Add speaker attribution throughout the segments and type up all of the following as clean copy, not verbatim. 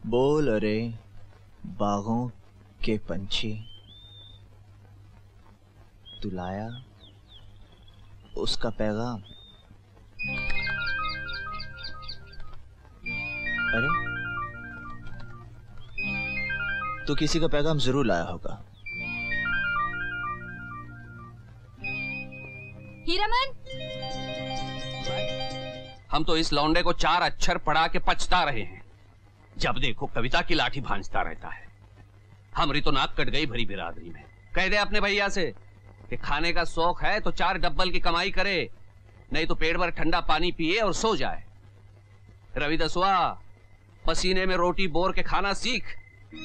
Speaker 1: बोल अरे बागों के पंछी, तू लाया उसका पैगाम। अरे तू किसी का पैगाम जरूर लाया होगा।
Speaker 2: हीरामन,
Speaker 3: हम तो इस लौंडे को 4 अक्षर पढ़ा के पछता रहे हैं। जब देखो कविता की लाठी भांजता रहता है। हमारी तो नाक कट गई भरी बिरादरी में। कह दे अपने भैया से कि खाने का शौक है तो 4 डब्बल की कमाई करे, नहीं तो पेट भर ठंडा पानी पिए और सो जाए। रवि दसवा, पसीने में रोटी बोर के खाना सीख।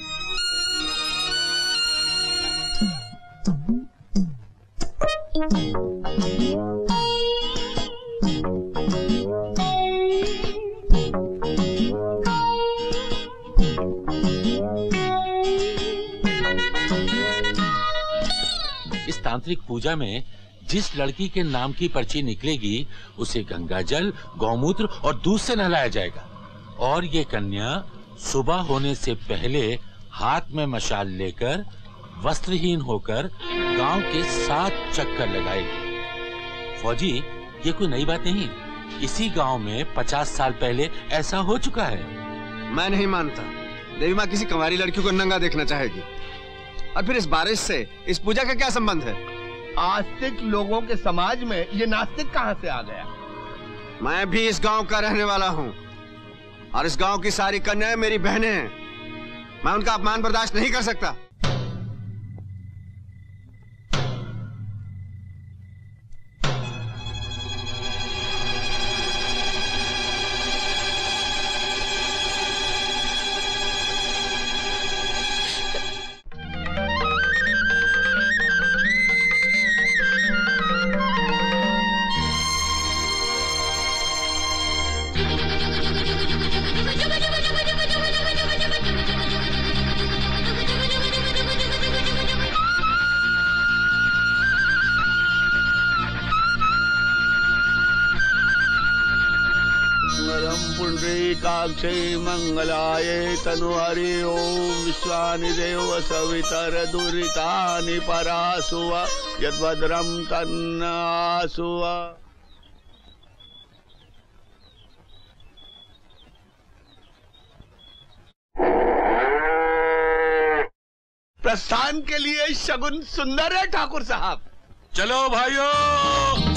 Speaker 4: इस तांत्रिक पूजा में जिस लड़की के नाम की पर्ची निकलेगी उसे गंगा जल, गौमूत्र और दूध से नहलाया जाएगा। और ये कन्या सुबह होने से पहले हाथ में मशाल लेकर वस्त्रहीन होकर गांव के 7 चक्कर लगाएगी। फौजी, ये कोई नई बात नहीं। इसी गांव में 50 साल पहले ऐसा हो चुका है।
Speaker 5: मैं नहीं मानता। देवी माँ किसी कुंवारी लड़की को नंगा देखना चाहेगी। और फिर इस बारिश से इस पूजा का क्या संबंध है?
Speaker 6: आस्तिक लोगों के समाज में ये नास्तिक कहां से आ गया?
Speaker 5: मैं भी इस गांव का रहने वाला हूं और इस गांव की सारी कन्याएं मेरी बहनें हैं। मैं उनका अपमान बर्दाश्त नहीं कर सकता।
Speaker 6: मंगलाये तनुहरि ओम विश्वानि देव सवितर दुरितानि परासुव यद्भद्रं तन्नासुव। प्रस्थान के लिए शगुन सुंदर है ठाकुर साहब।
Speaker 4: चलो भाइयों।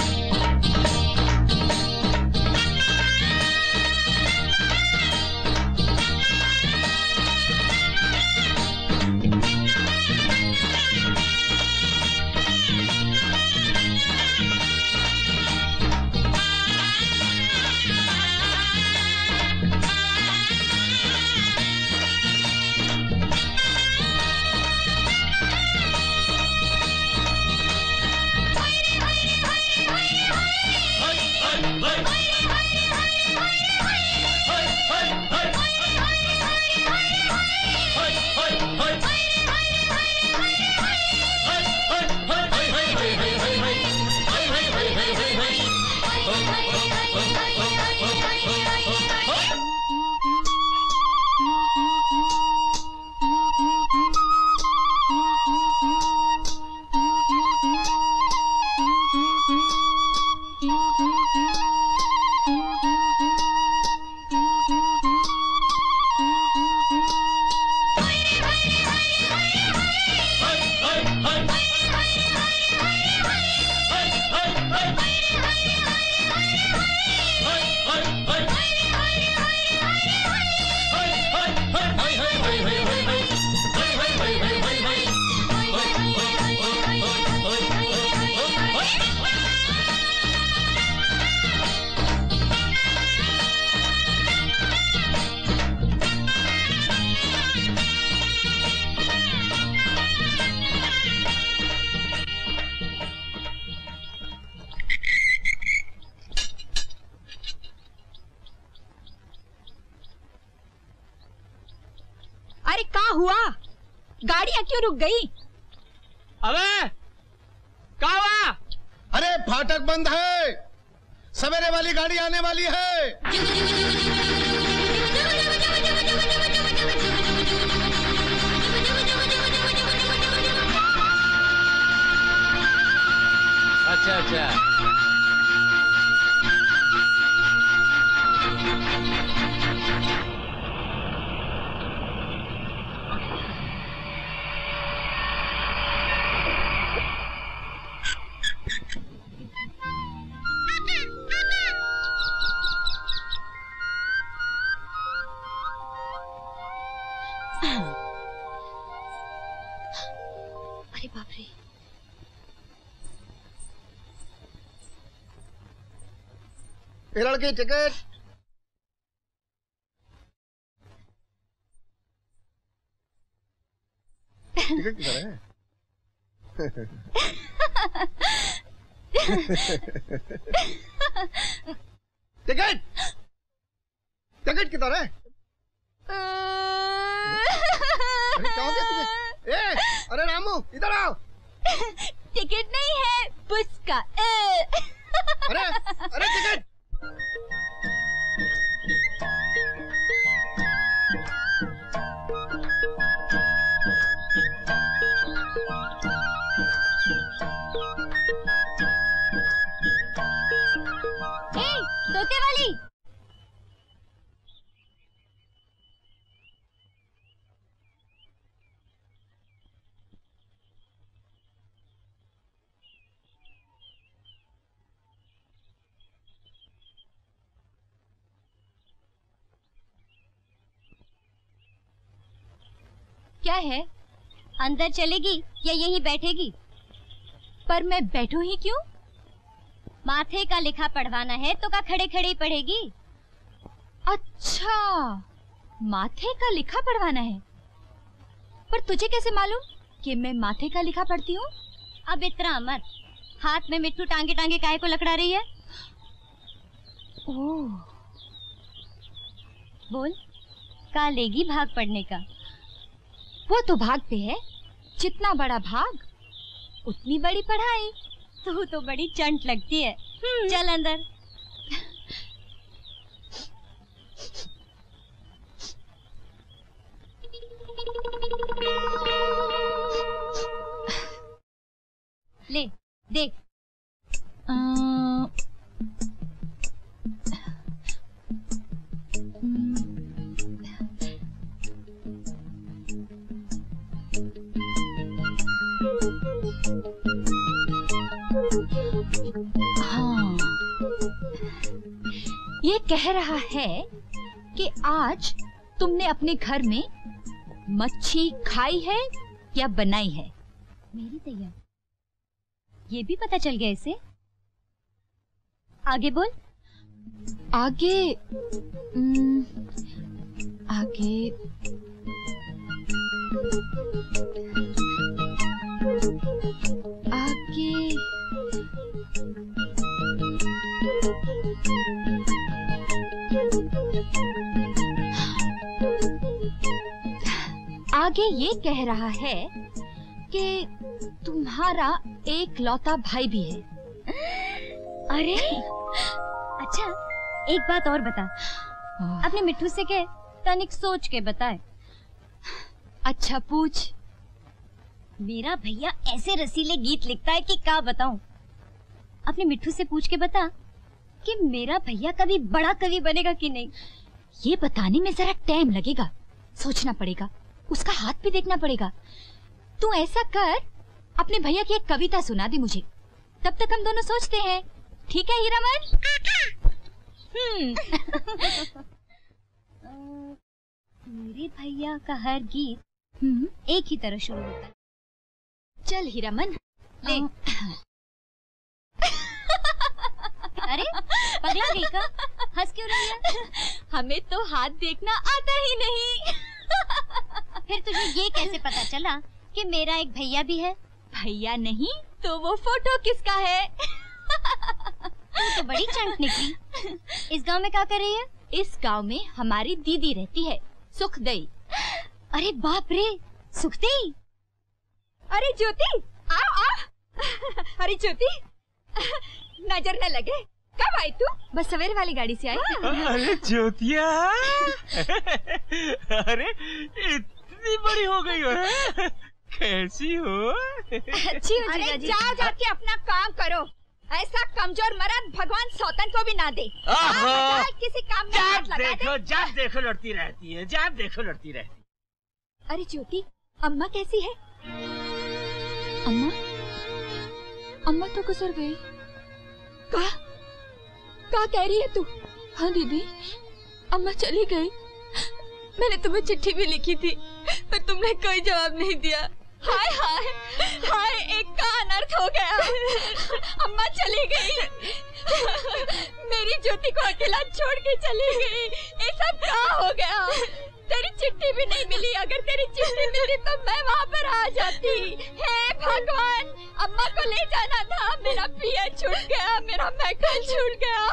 Speaker 2: हुआ? गाड़ियां क्यों रुक गई?
Speaker 6: अबे क्या हुआ? अरे फाटक बंद है, सवेरे वाली गाड़ी आने वाली है।
Speaker 4: अच्छा
Speaker 2: अरे बाप रे,
Speaker 6: ये लड़की टिकट। टिकट किधर है? टिकट टिकट किधर है? अरे क्या हो गया तुझे? ए, अरे रामू इधर आओ।
Speaker 2: टिकट नहीं है, पुचका।
Speaker 6: अरे अरे टिकट।
Speaker 2: तोते वाली। क्या है? अंदर चलेगी या यहीं बैठेगी? पर मैं बैठूं ही क्यों? माथे का लिखा पढ़वाना है तो का खड़े खड़े ही पढ़ेगी। अच्छा, माथे का लिखा पढ़वाना है। पर तुझे कैसे मालूम कि मैं माथे का लिखा पढ़ती हूँ? अब इतना मत, हाथ में मिट्टू टांगे टांगे काहे को लकड़ा रही है? ओह, बोल, का लेगी भाग पढ़ने का? वो तो भाग पे है, जितना बड़ा भाग उतनी बड़ी पढ़ाई। तू तो बड़ी चंट लगती है। चल अंदर। ले देख। हाँ, ये कह रहा है कि आज तुमने अपने घर में मच्छी खाई है या बनाई है। मेरी तैयार, ये भी पता चल गया इसे। आगे बोल। आगे आगे आगे आगे ये कह रहा है कि तुम्हारा एक लौता भाई भी है। अरे अच्छा, एक बात और बता। अपने मिट्टू से कह तनिक सोच के बताए। अच्छा पूछ। मेरा भैया ऐसे रसीले गीत लिखता है कि क्या बताऊं। अपने मिट्टू से पूछ के बता कि मेरा भैया कभी बड़ा कवि बनेगा कि नहीं। ये बताने में जरा टाइम लगेगा, सोचना पड़ेगा, उसका हाथ भी देखना पड़ेगा। तू ऐसा कर, अपने भैया की एक कविता सुना दे मुझे, तब तक हम दोनों सोचते हैं। ठीक है हीरामन? मेरे भैया का हर गीत एक ही तरह शुरू होता है। चल हीरामन ले। अरे पगला गई का? हंस क्यों रही है? हमें तो हाथ देखना आता ही नहीं। फिर तुझे ये कैसे पता चला कि मेरा एक भैया भी है? भैया नहीं तो वो फोटो किसका है? तू तो बड़ी चंट निकली। इस गांव में क्या कर रही है? इस गांव में हमारी दीदी रहती है, सुखदेई। अरे बाप रे, सुखदेई। अरे ज्योति, आओ आओ। अरे ज्योति, नजर न लगे, कब आई तू? बस सवेरे वाली गाड़ी से आई।
Speaker 7: अरे ज्योतिया, अरे इतनी बड़ी हो गई हो, कैसी हो?
Speaker 2: अच्छी हो। अरे जाओ जाके अपना काम करो। ऐसा कमजोर मर्द भगवान सौतन को भी ना दे। किसी काम में हाथ लगा दे।
Speaker 7: जब देखो लड़ती रहती है, जब देखो लड़ती रहती है।
Speaker 2: अरे ज्योति, अम्मा कैसी है? अम्मा अम्मा तो गुजर गई। क्या कह रही है तू?
Speaker 8: हाँ दीदी, अम्मा चली गई। मैंने तुम्हें चिट्ठी भी लिखी थी पर तुमने कोई जवाब नहीं दिया।
Speaker 2: हाय हाय हाय, एक का अनर्थ हो गया। अम्मा चली गई, मेरी ज्योति को अकेला छोड़ के चली गई। ये सब क्या हो गया? तेरी चिट्ठी भी नहीं मिली। अगर तेरी चिट्ठी मिली तो मैं वहाँ पर आ जाती। हे भगवान, अम्मा को ले जाना था। मेरा पिया छूट गया, मेरा मैकल छूट गया।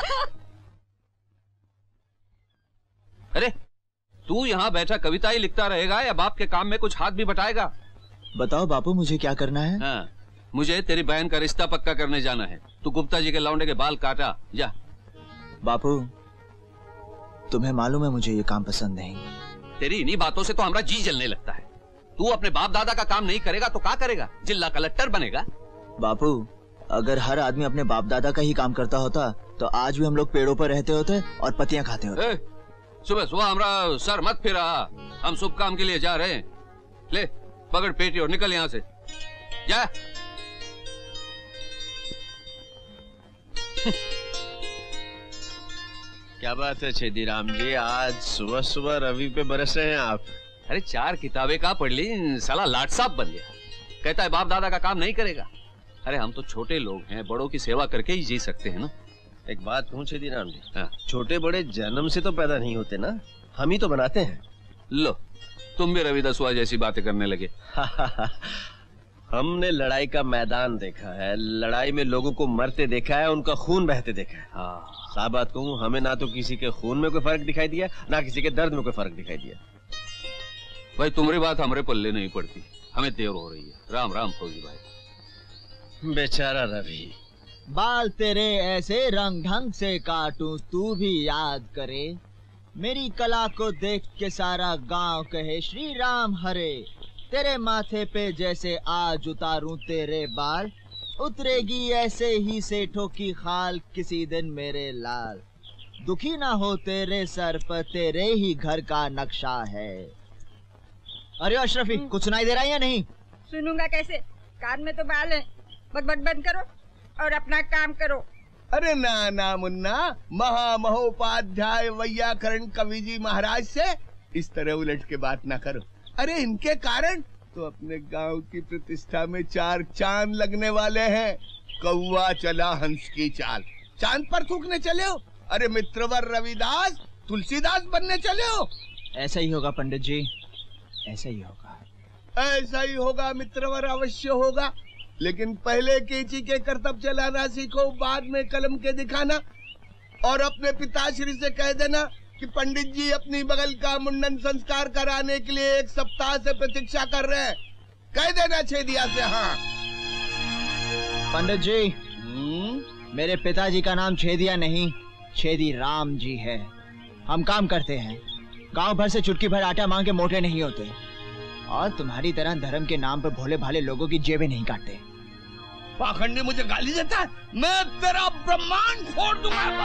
Speaker 3: अरे तू यहाँ बैठा कविता ही लिखता रहेगा या बाप के काम में कुछ हाथ भी बटाएगा?
Speaker 1: बताओ बापू, मुझे क्या करना है?
Speaker 3: हाँ, मुझे तेरी बहन का रिश्ता पक्का करने जाना है। तू गुप्ता जी के लौंडे के बाल काटा, जा।
Speaker 1: बापू, तुम्हें मालूम है मुझे ये काम पसंद नहीं।
Speaker 3: तेरी इन्हीं बातों से तो हमारा जी जलने लगता है। तू अपने बाप दादा का काम नहीं करेगा तो क्या करेगा? जिला कलेक्टर बनेगा?
Speaker 1: बापू, अगर हर आदमी अपने बाप दादा का ही काम करता होता तो आज भी हम लोग पेड़ों पर रहते होते और पत्तियां खाते होते।
Speaker 3: सुबह सुबह हमारा सर मत फिरा। हम शुभ काम के लिए जा रहे हैं। ले पकड़ पेटी और निकल यहाँ से, जा।
Speaker 5: क्या बात है छेदीराम जी, आज सुबह सुबह रवि पे बरस रहे हैं आप?
Speaker 3: अरे 4 किताबें का पढ़ ली, साला लाट साहब बन गया। कहता है बाप दादा का काम नहीं करेगा। अरे हम तो छोटे लोग हैं, बड़ों की सेवा करके ही जी सकते हैं ना।
Speaker 5: एक बात कहूँ छेदीराम जी,
Speaker 3: हाँ।
Speaker 5: छोटे बड़े जन्म से तो पैदा नहीं होते ना, हम ही तो बनाते हैं।
Speaker 3: लो, तुम भी रवि दसवा जैसी बातें करने लगे।
Speaker 5: हमने लड़ाई का मैदान देखा है, लड़ाई में लोगों को मरते देखा है, उनका खून बहते देखा है।
Speaker 3: हाँ।
Speaker 5: साफ बात कहूँ, हमें ना तो किसी के खून में कोई फर्क दिखाई दिया, ना किसी के दर्द में कोई फर्क दिखाई दिया।
Speaker 3: भाई तुम्हारी बात हमारे पल्ले नहीं पड़ती, हमें देर हो रही है। राम राम फौजी भाई।
Speaker 5: बेचारा रवि।
Speaker 1: बाल तेरे ऐसे रंग ढंग से काटूं तू भी याद करे, मेरी कला को देख के सारा गांव कहे श्री राम हरे। तेरे माथे पे जैसे आज उतारूं तेरे बाल, उतरेगी ऐसे ही सेठों की खाल किसी दिन मेरे लाल। दुखी ना हो तेरे सर पर तेरे ही घर का नक्शा है। अरे अशरफी, कुछ सुनाई दे रहा है या नहीं?
Speaker 2: सुनूंगा कैसे, कान में तो बाल है। बकबक बंद करो और अपना काम करो।
Speaker 6: अरे ना ना मुन्ना, महामहोपाध्याय वैयाकरण कवि जी महाराज से इस तरह उलट के बात ना करो। अरे इनके कारण तो अपने गांव की प्रतिष्ठा में 4 चांद लगने वाले हैं। कौवा चला हंस की चाल, चांद पर थूकने चले हो। अरे मित्रवर रविदास तुलसीदास बनने चले हो।
Speaker 1: ऐसा ही होगा पंडित जी, ऐसा ही होगा।
Speaker 6: ऐसा ही होगा मित्रवर, अवश्य होगा। लेकिन पहले केची के करतब चलाना सीखो, बाद में कलम के दिखाना। और अपने पिताश्री से कह देना कि पंडित जी अपनी बगल का मुंडन संस्कार कराने के लिए 1 सप्ताह से प्रतीक्षा कर रहे हैं। कह देना छेदिया से। हाँ
Speaker 1: पंडित जी, मेरे पिताजी का नाम छेदिया नहीं, छेदी राम जी है। हम काम करते हैं, गांव भर से चुटकी भर आटा मांग के मोटे नहीं होते, और तुम्हारी तरह धर्म के नाम पर भोले भाले लोगों की जेबें नहीं काटते।
Speaker 6: पाखंडी मुझे गाली देता है, मैं तेरा ब्रह्मांड फोड़ दूंगा।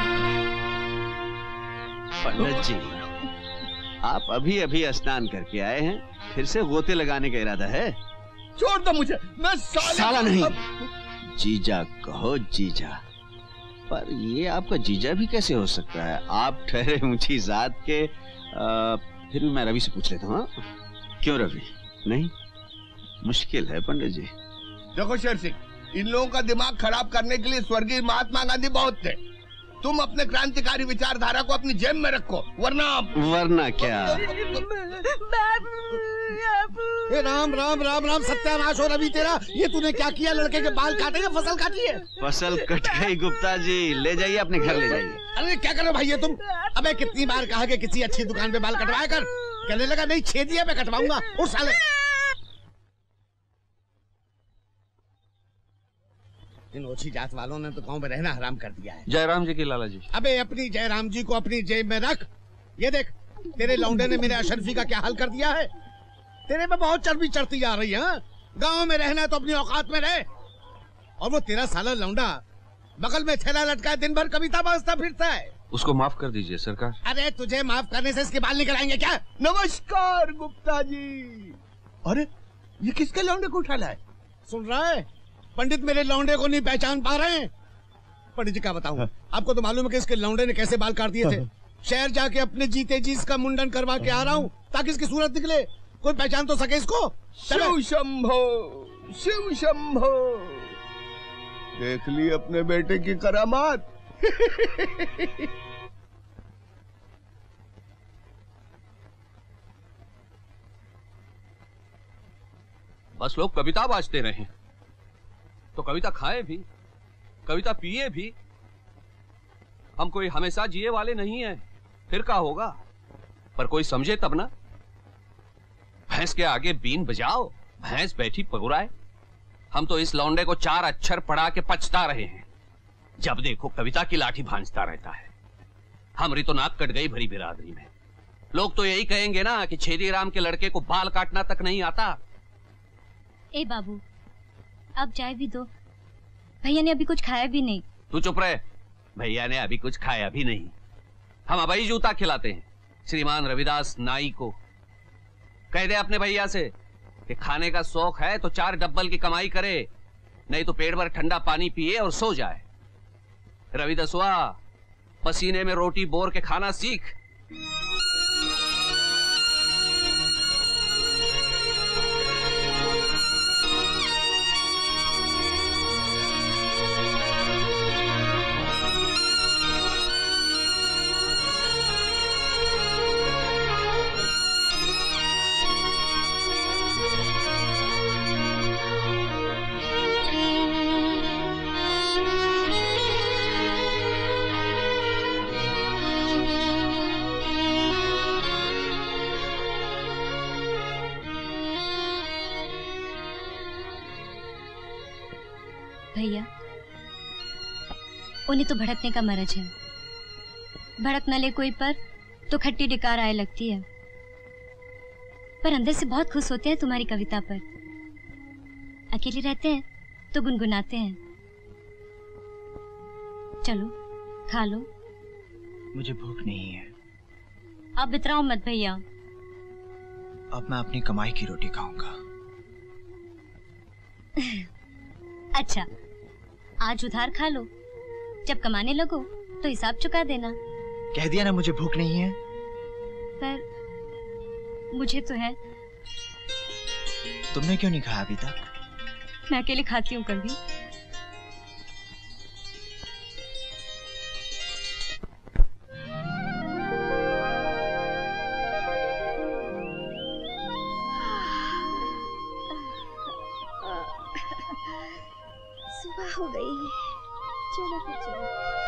Speaker 5: पंडित जी, आप अभी अभी स्नान करके आए हैं, फिर से गोते लगाने का इरादा है?
Speaker 6: छोड़ दो मुझे, मैं
Speaker 5: साला नहीं, जीजा कहो जीजा। पर ये आपका जीजा भी कैसे हो सकता है? आप ठहरे ऊंची जात के। फिर भी मैं रवि से पूछ लेता हूँ। क्यों रवि? नहीं, मुश्किल है पंडित जी।
Speaker 6: देखो शेर सिंह, इन लोगों का दिमाग खराब करने के लिए स्वर्गीय महात्मा गांधी बहुत थे। तुम अपने क्रांतिकारी विचारधारा को अपनी जेब में रखो, वरना
Speaker 5: क्या?
Speaker 6: राम राम राम राम, सत्यानाश हो रवि तेरा। ये तूने क्या किया? लड़के के बाल काटे या फसल काटी है?
Speaker 5: फसल कट गई गुप्ता जी, ले जाइए अपने घर ले जाइए।
Speaker 6: अरे क्या करो भाई ये तुम? अबे कितनी बार कहा कि किसी अच्छी दुकान पे बाल कटवाया कर। कहने लगा नहीं, छेदिया पे कटवाऊंगा। उठ साले। इन ओछी जात वालों ने तो गांव में रहना हराम कर दिया है।
Speaker 3: जयराम जी की लाला जी।
Speaker 6: अबे अपनी जयराम जी को अपनी जेब में रख। ये देख, तेरे लौंडे ने मेरे अशरफी का क्या हाल कर दिया है। तेरे पे बहुत चर्बी चढ़ती जा रही है। गांव में रहना है तो अपनी औकात में रहे। और वो तेरा साला लौंडा बगल में थैला लटका दिन भर कविता बाजता फिरता है।
Speaker 3: उसको माफ कर दीजिए सरकार।
Speaker 6: अरे तुझे माफ करने से इसके बाल निकल आएंगे क्या? नमस्कार गुप्ता जी। अरे ये किसके लौंडे को उठा लाए? सुन रहा है? पंडित मेरे लौंडे को नहीं पहचान पा रहे हैं। पंडित जी क्या बताऊं, आपको तो मालूम है कि इसके लौंडे ने कैसे बाल काट दिए थे। शहर जाके अपने जीते जी इसका मुंडन करवा के आ रहा हूँ ताकि इसकी सूरत निकले, कोई पहचान तो सके इसको।
Speaker 9: शिव शंभो, शिव शंभो। देख ली अपने बेटे की करामात।
Speaker 3: बस लोग कविता बाजते रहे तो कविता खाए भी, कविता पिए भी। हम कोई हमेशा जिए वाले नहीं है, फिर क्या होगा? पर कोई समझे तब ना। भैंस के आगे बीन बजाओ, भैंस बैठी पगुराए। हम तो इस लौंडे को 4 अक्षर पढ़ा के पछता रहे हैं। जब देखो कविता की लाठी भांजता रहता है। हमारी तो नाक कट गई भरी बिरादरी में। लोग तो यही कहेंगे ना कि छेदी राम के लड़के को बाल काटना तक नहीं आता।
Speaker 2: ए बाबू, अब चाय भी दो। भैया ने अभी कुछ खाया भी नहीं।
Speaker 3: तू चुप रहे। भैया ने अभी कुछ खाया भी नहीं। हम अबई जूता खिलाते हैं श्रीमान रविदास नाई को। कह दे अपने भैया से कि खाने का शौक है तो 4 डब्बल की कमाई करे, नहीं तो पेट भर ठंडा पानी पिए और सो जाए। रविदासवा, पसीने में रोटी बोर के खाना सीख।
Speaker 2: भैया, उन्हें तो भड़कने का मरज है। भड़क न ले कोई पर तो खट्टी डिकार आए लगती है, पर अंदर से बहुत खुश होते हैं तुम्हारी कविता पर। अकेले रहते हैं तो गुनगुनाते हैं। चलो खा लो।
Speaker 1: मुझे भूख नहीं है।
Speaker 2: अब इतराओ मत भैया।
Speaker 1: अब मैं अपनी कमाई की रोटी खाऊंगा।
Speaker 2: अच्छा, आज उधार खा लो, जब कमाने लगो तो हिसाब चुका देना।
Speaker 1: कह दिया ना मुझे भूख नहीं है।
Speaker 2: पर मुझे तो है।
Speaker 1: तुमने क्यों नहीं खाया अभी तक?
Speaker 2: मैं अकेले खाती हूँ कभी।
Speaker 8: सुबह हो गई, चलो फिर चलो।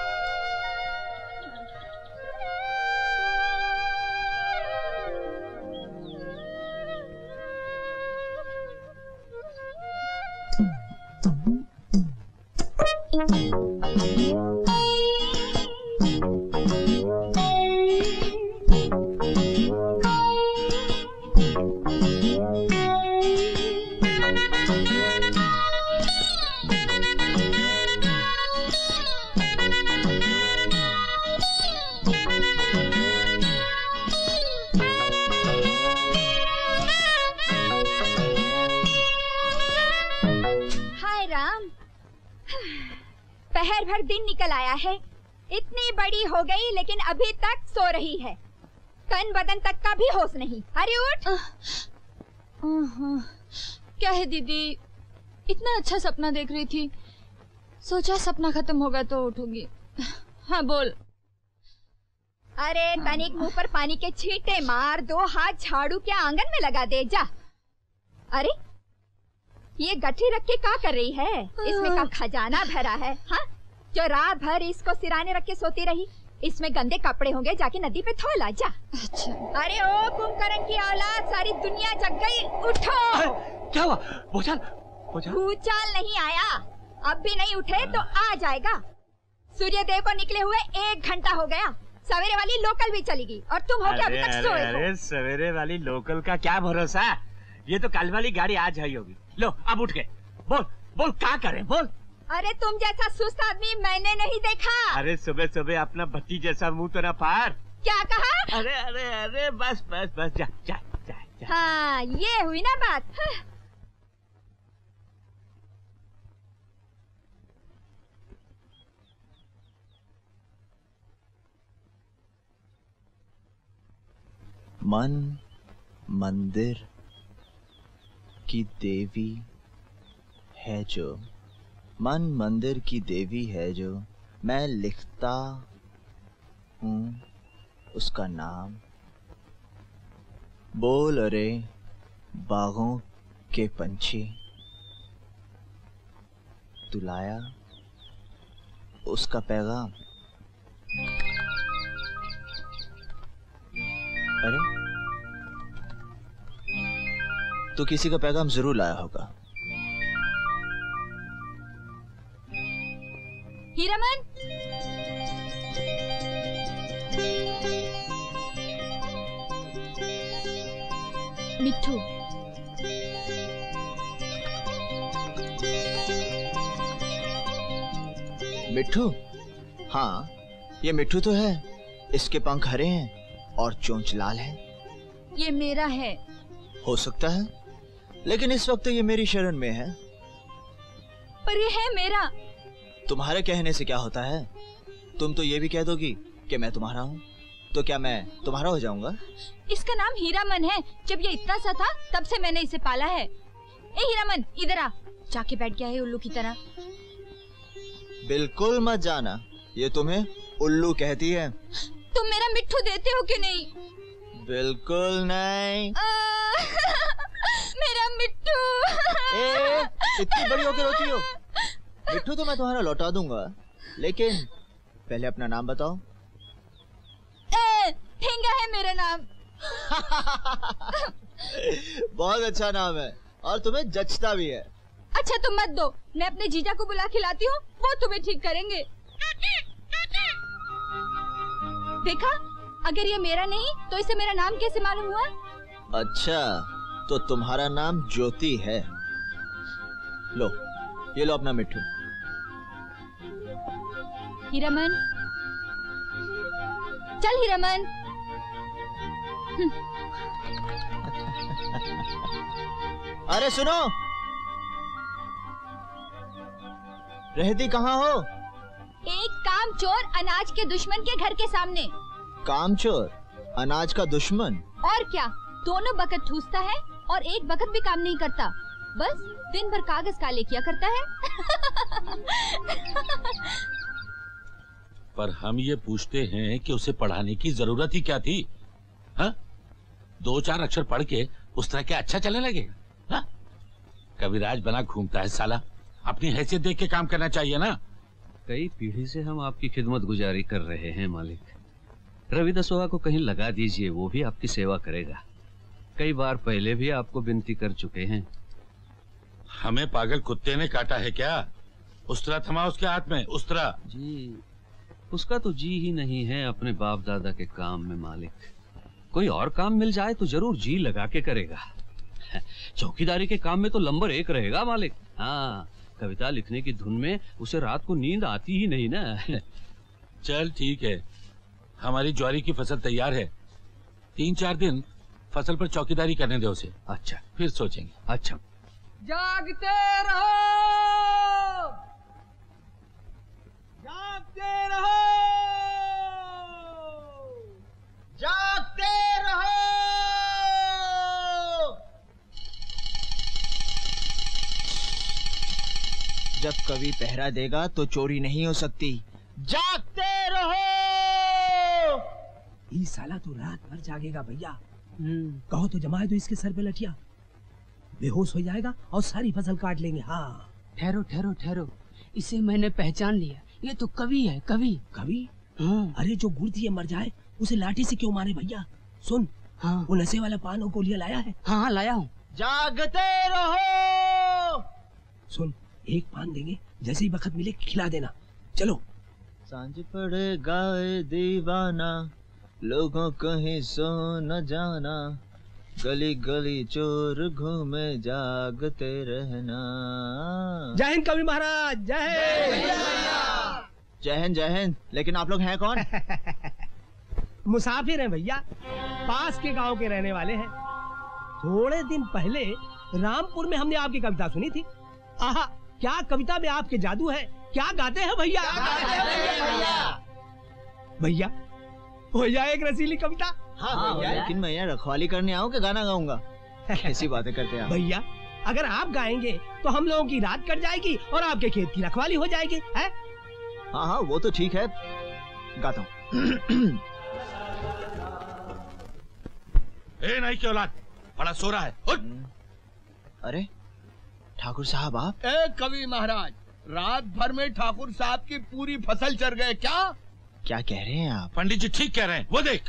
Speaker 10: पहर भर दिन निकल आया है, इतनी बड़ी हो गई लेकिन अभी तक सो रही है। तन बदन तक का भी होश नहीं। अरे उठ।
Speaker 8: क्या है दीदी, इतना अच्छा सपना देख रही थी, सोचा सपना खत्म होगा तो उठूंगी। हाँ बोल।
Speaker 10: अरे तनिक मुंह पर पानी के छींटे मार, 2 हाथ झाड़ू के आंगन में लगा दे जा। अरे ये गठरी रख के क्या कर रही है? इसमें का खजाना भरा है? हाँ, जो रात भर इसको सिराने रख के सोती रही। इसमें गंदे कपड़े होंगे, जाके नदी पे धो ला जा।
Speaker 8: अच्छा।
Speaker 10: अरे ओ कुंभकर्ण की औलाद, सारी दुनिया जग गई, उठो।
Speaker 4: क्या हुआ? भूचाल?
Speaker 10: भूचाल नहीं आया, अब भी नहीं उठे तो आ जाएगा। सूर्यदेव को निकले हुए 1 घंटा हो गया। सवेरे वाली लोकल भी चली गई और तुम हो क्या अभी तक सोए हो?
Speaker 7: अरे सवेरे वाली लोकल का क्या भरोसा, ये तो कल वाली गाड़ी आज आई होगी। लो अब उठ गए, बोल बोल क्या करें बोल।
Speaker 10: अरे तुम जैसा सुस्त आदमी मैंने नहीं देखा।
Speaker 7: अरे सुबह सुबह अपना भट्टी जैसा मुंह तो ना फाड़।
Speaker 10: क्या कहा?
Speaker 7: अरे अरे अरे बस बस बस जा जा जा, जा।
Speaker 10: हाँ ये हुई ना बात।
Speaker 1: मन मंदिर की देवी है जो, मन मंदिर की देवी है जो, मैं लिखता हूँ उसका नाम। बोल अरे बागों के पंछी, तू लाया उसका पैगाम। अरे तो किसी का पैगाम जरूर लाया होगा।
Speaker 2: हीरामन, मिट्ठू,
Speaker 1: मिट्ठू? हाँ ये मिट्ठू तो है, इसके पंख हरे हैं और चोंच लाल है।
Speaker 2: ये मेरा है।
Speaker 1: हो सकता है, लेकिन इस वक्त ये मेरी शरण में है।
Speaker 2: पर ये है मेरा।
Speaker 1: तुम्हारे कहने से क्या होता है? तुम तो ये भी कह दोगी कि मैं तुम्हारा हूँ, तो क्या मैं तुम्हारा हो जाऊंगा?
Speaker 2: इसका नाम हीरामन है। जब ये इतना सा था तब से मैंने इसे पाला है। ए हीरामन, इधर आ। जाके बैठ गया है उल्लू की तरह।
Speaker 1: बिल्कुल मत जाना, ये तुम्हें उल्लू कहती है।
Speaker 2: तुम मेरा मिट्ठू देते हो कि नहीं?
Speaker 1: बिल्कुल नहीं।
Speaker 2: मेरा मिट्ठू।
Speaker 1: इतनी बड़ी होकर रोती हो? मिट्ठू तो मैं तुम्हारा लौटा दूंगा, लेकिन पहले अपना नाम बताओ।
Speaker 2: ठेंगा है मेरा नाम।
Speaker 1: बहुत अच्छा नाम है और तुम्हें जचता भी है।
Speaker 2: अच्छा तुम मत दो, मैं अपने जीजा को बुला के लाती हूँ, वो तुम्हें ठीक करेंगे। देखा, अगर ये मेरा नहीं तो इसे मेरा नाम कैसे मालूम हुआ?
Speaker 1: अच्छा तो तुम्हारा नाम ज्योति है। लो ये लो अपना मिट्ठू।
Speaker 2: हीरामन, चल हीरामन।
Speaker 1: अरे सुनो, रहती कहाँ हो?
Speaker 2: एक कामचोर अनाज के दुश्मन के घर के सामने।
Speaker 1: कामचोर अनाज का दुश्मन?
Speaker 2: और क्या, दोनों बखत ठूसता है और एक बखत भी काम नहीं करता, बस दिन भर कागज काले किया करता है।
Speaker 4: पर हम ये पूछते हैं कि उसे पढ़ाने की जरूरत ही क्या थी? हाँ? 2-4 अक्षर पढ़ के उस तरह क्या अच्छा चलने लगेगा? हाँ? कविराज बना घूमता है साला, अपनी हैसियत देख के काम करना चाहिए ना।
Speaker 3: कई पीढ़ी से हम आपकी खिदमत गुजारी कर रहे हैं मालिक। रवि दसोहा को कहीं लगा दीजिए, वो भी आपकी सेवा करेगा। कई बार पहले भी आपको विनती कर चुके हैं।
Speaker 4: हमें पागल कुत्ते ने काटा है क्या? उस्तरा थमा उसके हाथ में, उस्तरा।
Speaker 3: जी, उसका तो जी ही नहीं है अपने बाप दादा के काम में मालिक। कोई और काम मिल जाए तो जरूर जी लगा के करेगा। चौकीदारी के काम में तो नंबर 1 रहेगा मालिक। हाँ, कविता लिखने की धुन में उसे रात को नींद आती ही नहीं ना।
Speaker 4: चल ठीक है, हमारी ज्वारी की फसल तैयार है, 3-4 दिन फसल पर चौकीदारी करने दे उसे।
Speaker 3: अच्छा,
Speaker 4: फिर सोचेंगे।
Speaker 3: अच्छा।
Speaker 11: जागते रहो, जागते रहो,
Speaker 1: जागते रहो। जब कवि पहरा देगा तो चोरी नहीं हो सकती। जागते रहो।
Speaker 11: ये साला तो रात भर जागेगा भैया। कहो तो जमाए दो इसके सर पे लठिया, बेहोश हो जाएगा और सारी फसल काट लेंगे। हाँ
Speaker 12: ठहरो ठहरो ठहरो, इसे मैंने पहचान लिया, ये तो कवि है। कवि?
Speaker 11: कवि? हाँ। अरे जो गुड़ दिए मर जाए उसे लाठी से क्यों मारे भैया? सुन, हाँ। वो नशे वाला पान और गोलियां लाया है?
Speaker 12: हाँ लाया हूँ।
Speaker 1: जागते रहो।
Speaker 11: सुन, एक पान देंगे, जैसे ही वक्त मिले खिला देना। चलो।
Speaker 1: सांझ पड़े गाए दीवाना, लोगों कहीं सो न जाना, गली गली चोर घूमे जागते रहना।
Speaker 11: जय हिंद कवि महाराज, जय हिंद।
Speaker 1: जय हिंद जय हिंद। लेकिन आप लोग हैं कौन?
Speaker 11: मुसाफिर हैं भैया, पास के गांव के रहने वाले हैं। थोड़े दिन पहले रामपुर में हमने आपकी कविता सुनी थी। आहा, क्या कविता में आपके जादू है, क्या गाते हैं भैया। भैया भैया एक रसीली कविता।
Speaker 1: हाँ भैया, लेकिन मैं यहाँ रखवाली करने आऊँ कि गाना गाऊंगा? कैसी बातें करते हैं
Speaker 11: भैया। अगर आप गाएंगे तो हम लोगों की रात कट जाएगी और आपके खेत की रखवाली हो जाएगी, है?
Speaker 1: हाँ हाँ, वो तो ठीक है, गाता हूँ।
Speaker 4: ए नहीं की औलाद, बड़ा सो रहा है। उठ।
Speaker 1: अरे ठाकुर साहब आप?
Speaker 6: ए कवि महाराज, रात भर में ठाकुर साहब की पूरी फसल चर गए क्या?
Speaker 1: क्या कह रहे हैं आप?
Speaker 4: पंडित जी ठीक कह रहे हैं, वो देख।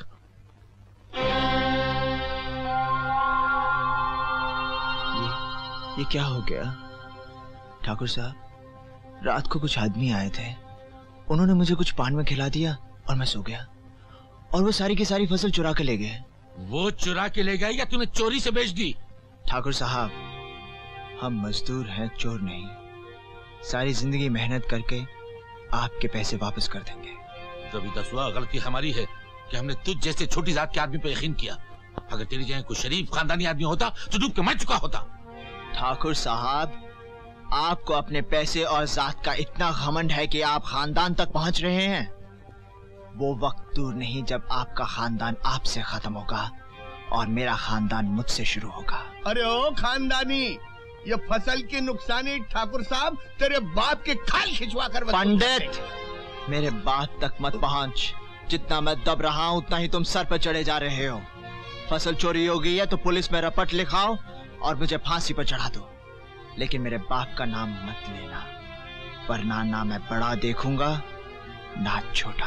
Speaker 1: ये क्या हो गया? ठाकुर साहब, रात को कुछ आदमी आए थे, उन्होंने मुझे कुछ पान में खिला दिया और मैं सो गया, और वो सारी की सारी फसल चुरा के ले गए।
Speaker 4: वो चुरा के ले गए या तूने चोरी से बेच दी?
Speaker 1: ठाकुर साहब, हम मजदूर हैं, चोर नहीं। सारी जिंदगी मेहनत करके आपके पैसे वापस कर देंगे।
Speaker 4: तभी दसवा गलती हमारी है कि हमने तुझ जैसे छोटी जात के आदमी पे यकीन किया। अगर तेरी जगह कोई शरीफ खानदानी आदमी होता तो डूब के मर चुका होता।
Speaker 1: ठाकुर साहब, आपको अपने पैसे और जात का इतना घमंड है कि आप खानदान तक पहुंच रहे हैं। वो वक्त दूर नहीं जब आपका खानदान आपसे खत्म होगा और मेरा खानदान मुझसे शुरू होगा।
Speaker 6: अरे ओ खानदानी, ये फसल की नुकसानी ठाकुर साहब तेरे बाप के खाल खिंचवा कर।
Speaker 1: पंडित, मेरे बाप तक मत पहुंच। जितना मैं दब रहा हूं उतना ही तुम सर पर चढ़े जा रहे हो। फसल चोरी हो गई है तो पुलिस में रपट लिखाओ और मुझे फांसी पर चढ़ा दो, लेकिन मेरे बाप का नाम मत लेना, वरना ना मैं बड़ा देखूंगा ना छोटा।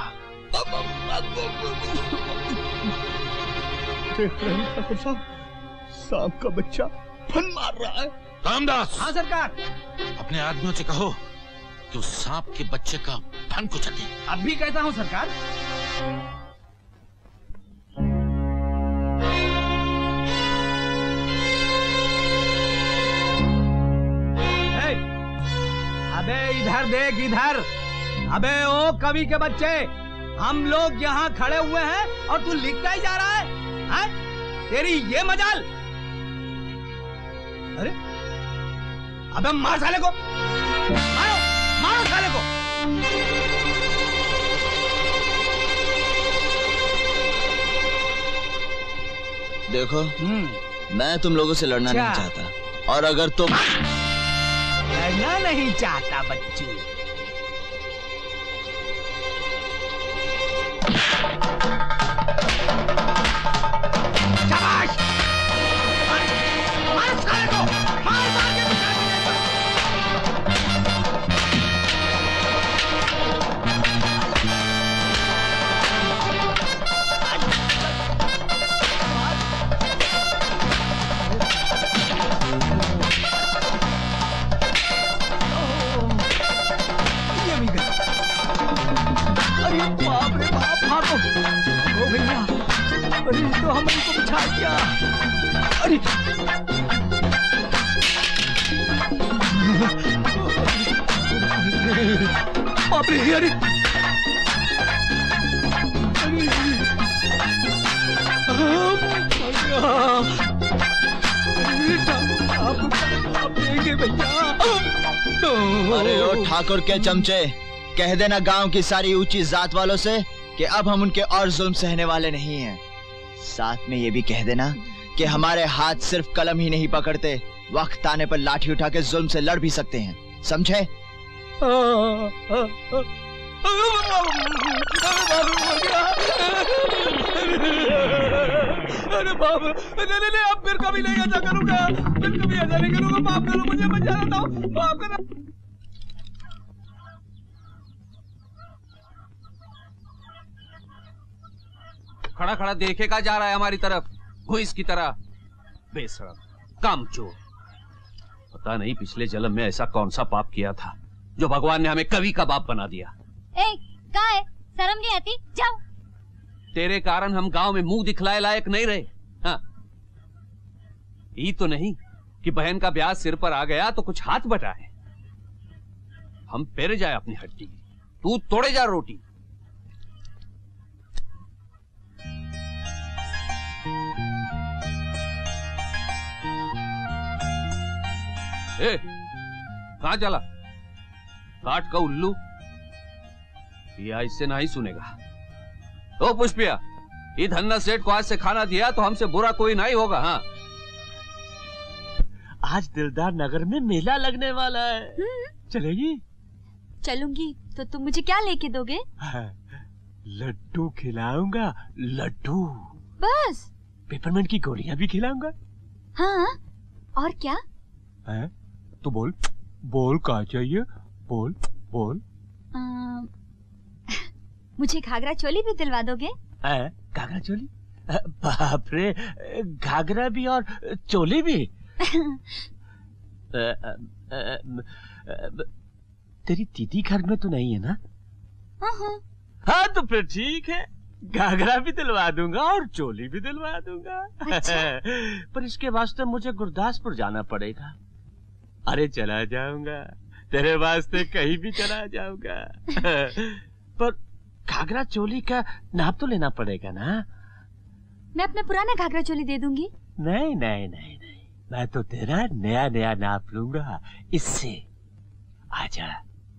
Speaker 6: देख रहे हैं ठाकुर साहब, सांप का बच्चा फन मार रहा है।
Speaker 4: रामदास।
Speaker 11: हाँ सरकार।
Speaker 4: अपने आदमियों से कहो कि उस सांप के बच्चे का फन को चटे।
Speaker 11: अब भी कहता हूँ सरकार। अबे इधर देख, इधर। अबे ओ कवि के बच्चे, हम लोग यहाँ खड़े हुए हैं और तू लिखता ही जा रहा है, हैं? तेरी ये मजाल। अरे अबे मार साले को, मारो मारो साले को।
Speaker 1: देखो, मैं तुम लोगों से लड़ना नहीं चाहता, और अगर तुम
Speaker 11: लड़ना नहीं चाहता बच्ची, शाबाश, मार साले को, मार मार के अरे तो हमने को बचा दिया। अरे बाप रे, अरे भैया।
Speaker 1: अरे ओ ठाकुर के चमचे, कह देना गांव की सारी ऊंची जात वालों से कि अब हम उनके और जुल्म सहने वाले नहीं हैं। साथ में ये भी कह देना कि हमारे हाथ सिर्फ कलम ही नहीं पकड़ते, वक्त आने पर लाठी उठा के जुल्म से लड़ भी सकते हैं, समझे?
Speaker 11: अरे बाप, नहीं अब फिर कभी नहीं ऐसा करूंगा, फिर कभी ऐसा नहीं करूंगा। माफ करो मुझे, मैं जा रहा हूँ, माफ करना।
Speaker 3: खड़ा खड़ा देखेगा जा रहा है हमारी तरफ, घुइस की तरह। बेशरम, कामचोर। पता नहीं पिछले जन्म में ऐसा कौन सा पाप किया था जो भगवान ने हमें कवि का बाप बना दिया।
Speaker 2: ए, कहाँ है? शर्म नहीं आती? जाओ।
Speaker 3: तेरे कारण हम गांव में मुंह दिखलाए लायक नहीं रहे। हाँ, ये तो नहीं कि बहन का ब्याह सिर पर आ गया तो कुछ हाथ बटाए। हम पेर जाए अपनी हड्डी, तू तोड़े जा रोटी। ए, कहां चला? काट का उल्लू, या इससे ना ही सुनेगा। ओ पुष्पिया, ये धन्ना सेठ को आज से खाना दिया तो हमसे बुरा कोई नहीं होगा। हाँ,
Speaker 13: आज दिलदार नगर में मेला लगने वाला है। चलेगी?
Speaker 2: चलूंगी। तो तुम मुझे क्या लेके दोगे?
Speaker 13: लड्डू खिलाऊंगा, लड्डू।
Speaker 2: बस?
Speaker 13: पेपरमेंट की गोलियां भी खिलाऊंगा।
Speaker 2: हाँ, और क्या?
Speaker 13: है? तू बोल, बोल क्या चाहिए? बोल बोल।
Speaker 2: मुझे घाघरा चोली भी दिलवा दोगे?
Speaker 13: घाघरा चोली? बाप रे, घाघरा भी और चोली भी? तेरी दीदी घर में तो नहीं है ना? हाँ, तो फिर ठीक है, घाघरा भी दिलवा दूंगा और चोली भी दिलवा दूंगा। अच्छा? पर इसके वास्ते मुझे गुरदासपुर जाना पड़ेगा। अरे चला जाऊंगा, तेरे वास्ते कहीं भी चला जाऊंगा। पर घाघरा चोली का नाप तो लेना पड़ेगा ना?
Speaker 2: मैं अपना पुराना घाघरा चोली दे दूंगी।
Speaker 13: नहीं नहीं नहीं नहीं, मैं तो तेरा नया नया नाप लूंगा। इससे आजा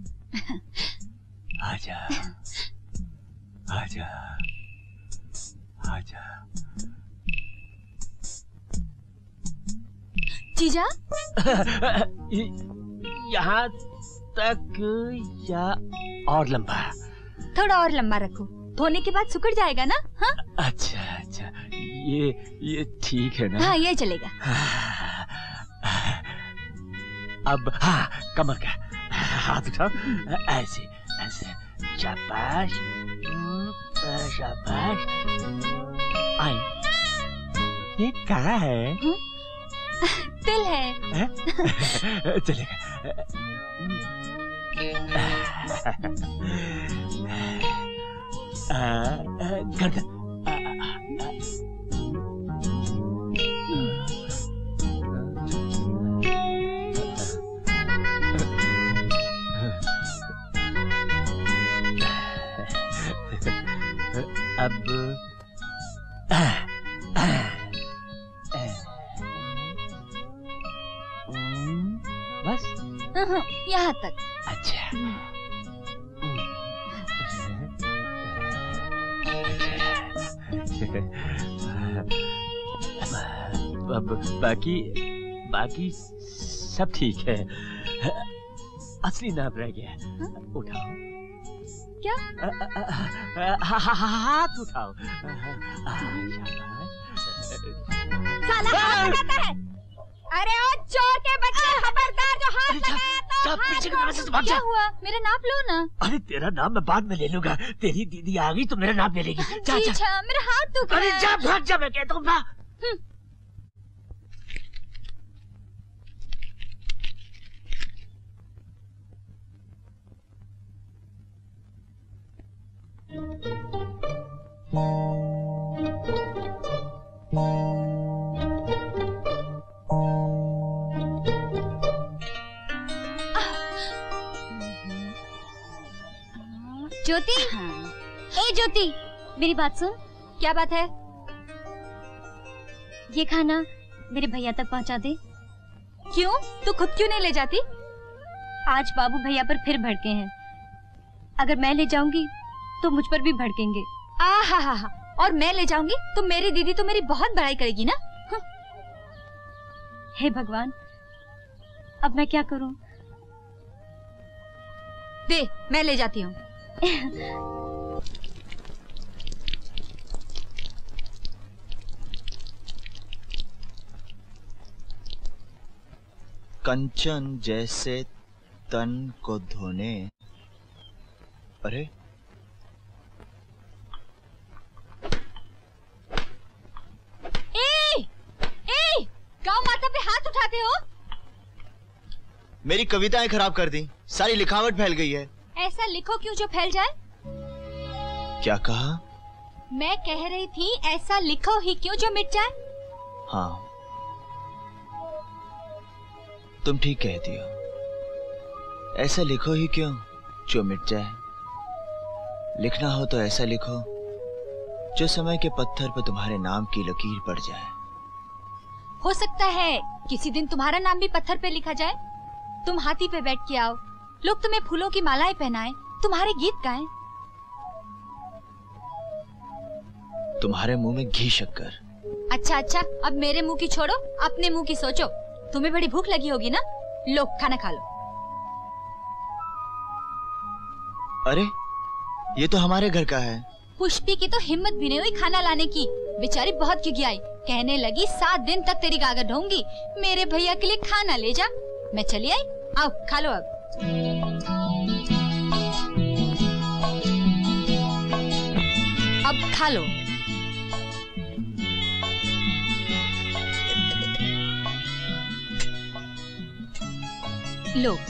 Speaker 13: आजा आजा आजा।
Speaker 2: जीजा?
Speaker 13: यहाँ तक या और लंबा?
Speaker 2: थोड़ा और लंबा रखो, धोने के बाद सुकड़ जाएगा ना? हाँ?
Speaker 13: अच्छा अच्छा, ये ठीक है ना?
Speaker 2: हाँ, ये चलेगा।
Speaker 13: अब हाँ, कमर का हाथ उठाओ, ऐसे ऐसे, शाबाश शाबाश। आई, ये क्या है?
Speaker 2: तिल है।
Speaker 13: चलेगा। गर्दन। अब बस
Speaker 2: यहाँ तक।
Speaker 13: अच्छा, अब बाकी सब ठीक है। असली नाम रह गया। उठाओ।
Speaker 2: क्या?
Speaker 13: हाथ उठाओ।
Speaker 10: साला हाथ लगाता है। अरे ओ चोर के बच्चे, खबरदार, जो हाथ लगाया तो
Speaker 13: पीछे के दरवाजे से भाग जा।
Speaker 2: क्या हुआ? मेरा नाप लो ना।
Speaker 13: अरे तेरा नाम मैं बाद में ले लूंगा, तेरी दीदी आ गई तो मेरा नाम ले लेगी। जा
Speaker 2: जा, मेरा हाथ दुख रहा है।
Speaker 13: अरे जा, भाग जा, मैं कहता हूँ भाग।
Speaker 2: ज्योति, ए ज्योति, मेरी बात सुन। क्या बात है? ये खाना मेरे भैया तक पहुंचा दे। क्यों? तू खुद क्यों नहीं ले जाती? आज बाबू भैया पर फिर भड़के हैं। अगर मैं ले जाऊंगी तो मुझ पर भी भड़केंगे। आहा, और मैं ले जाऊंगी तो मेरी दीदी तो मेरी बहुत बड़ाई करेगी ना। हे भगवान, अब मैं क्या करूं? दे, मैं ले जाती हूँ।
Speaker 1: कंचन जैसे तन को धोने। अरे
Speaker 2: गाँव माता पे हाथ उठाते हो?
Speaker 1: मेरी कविताएं खराब कर दी, सारी लिखावट फैल गई है।
Speaker 2: ऐसा लिखो क्यों जो फैल जाए?
Speaker 1: क्या कहा?
Speaker 2: मैं कह रही थी ऐसा लिखो ही क्यों जो मिट जाए।
Speaker 1: हाँ, तुम ठीक कहती हो। ऐसा लिखो ही क्यों जो मिट जाए। लिखना हो तो ऐसा लिखो जो समय के पत्थर पर तुम्हारे नाम की लकीर पड़ जाए।
Speaker 2: हो सकता है किसी दिन तुम्हारा नाम भी पत्थर पे लिखा जाए। तुम हाथी पे बैठ के आओ, लोग तुम्हें फूलों की मालाएं पहनाएं, तुम्हारे गीत गाएं।
Speaker 1: तुम्हारे मुंह में घी शक्कर।
Speaker 2: अच्छा, अब मेरे मुंह की छोड़ो, अपने मुंह की सोचो। तुम्हें बड़ी भूख लगी होगी ना, लो खाना खा लो।
Speaker 1: अरे ये तो हमारे घर का है।
Speaker 2: पुष्पी की तो हिम्मत भी नहीं हुई खाना लाने की। बेचारी बहुत खिखियाई, कहने लगी 7 दिन तक तेरी गागर ढोंगी, मेरे भैया के लिए खाना ले जा। मैं चली आई, आओ खा लो अब खा लो। लो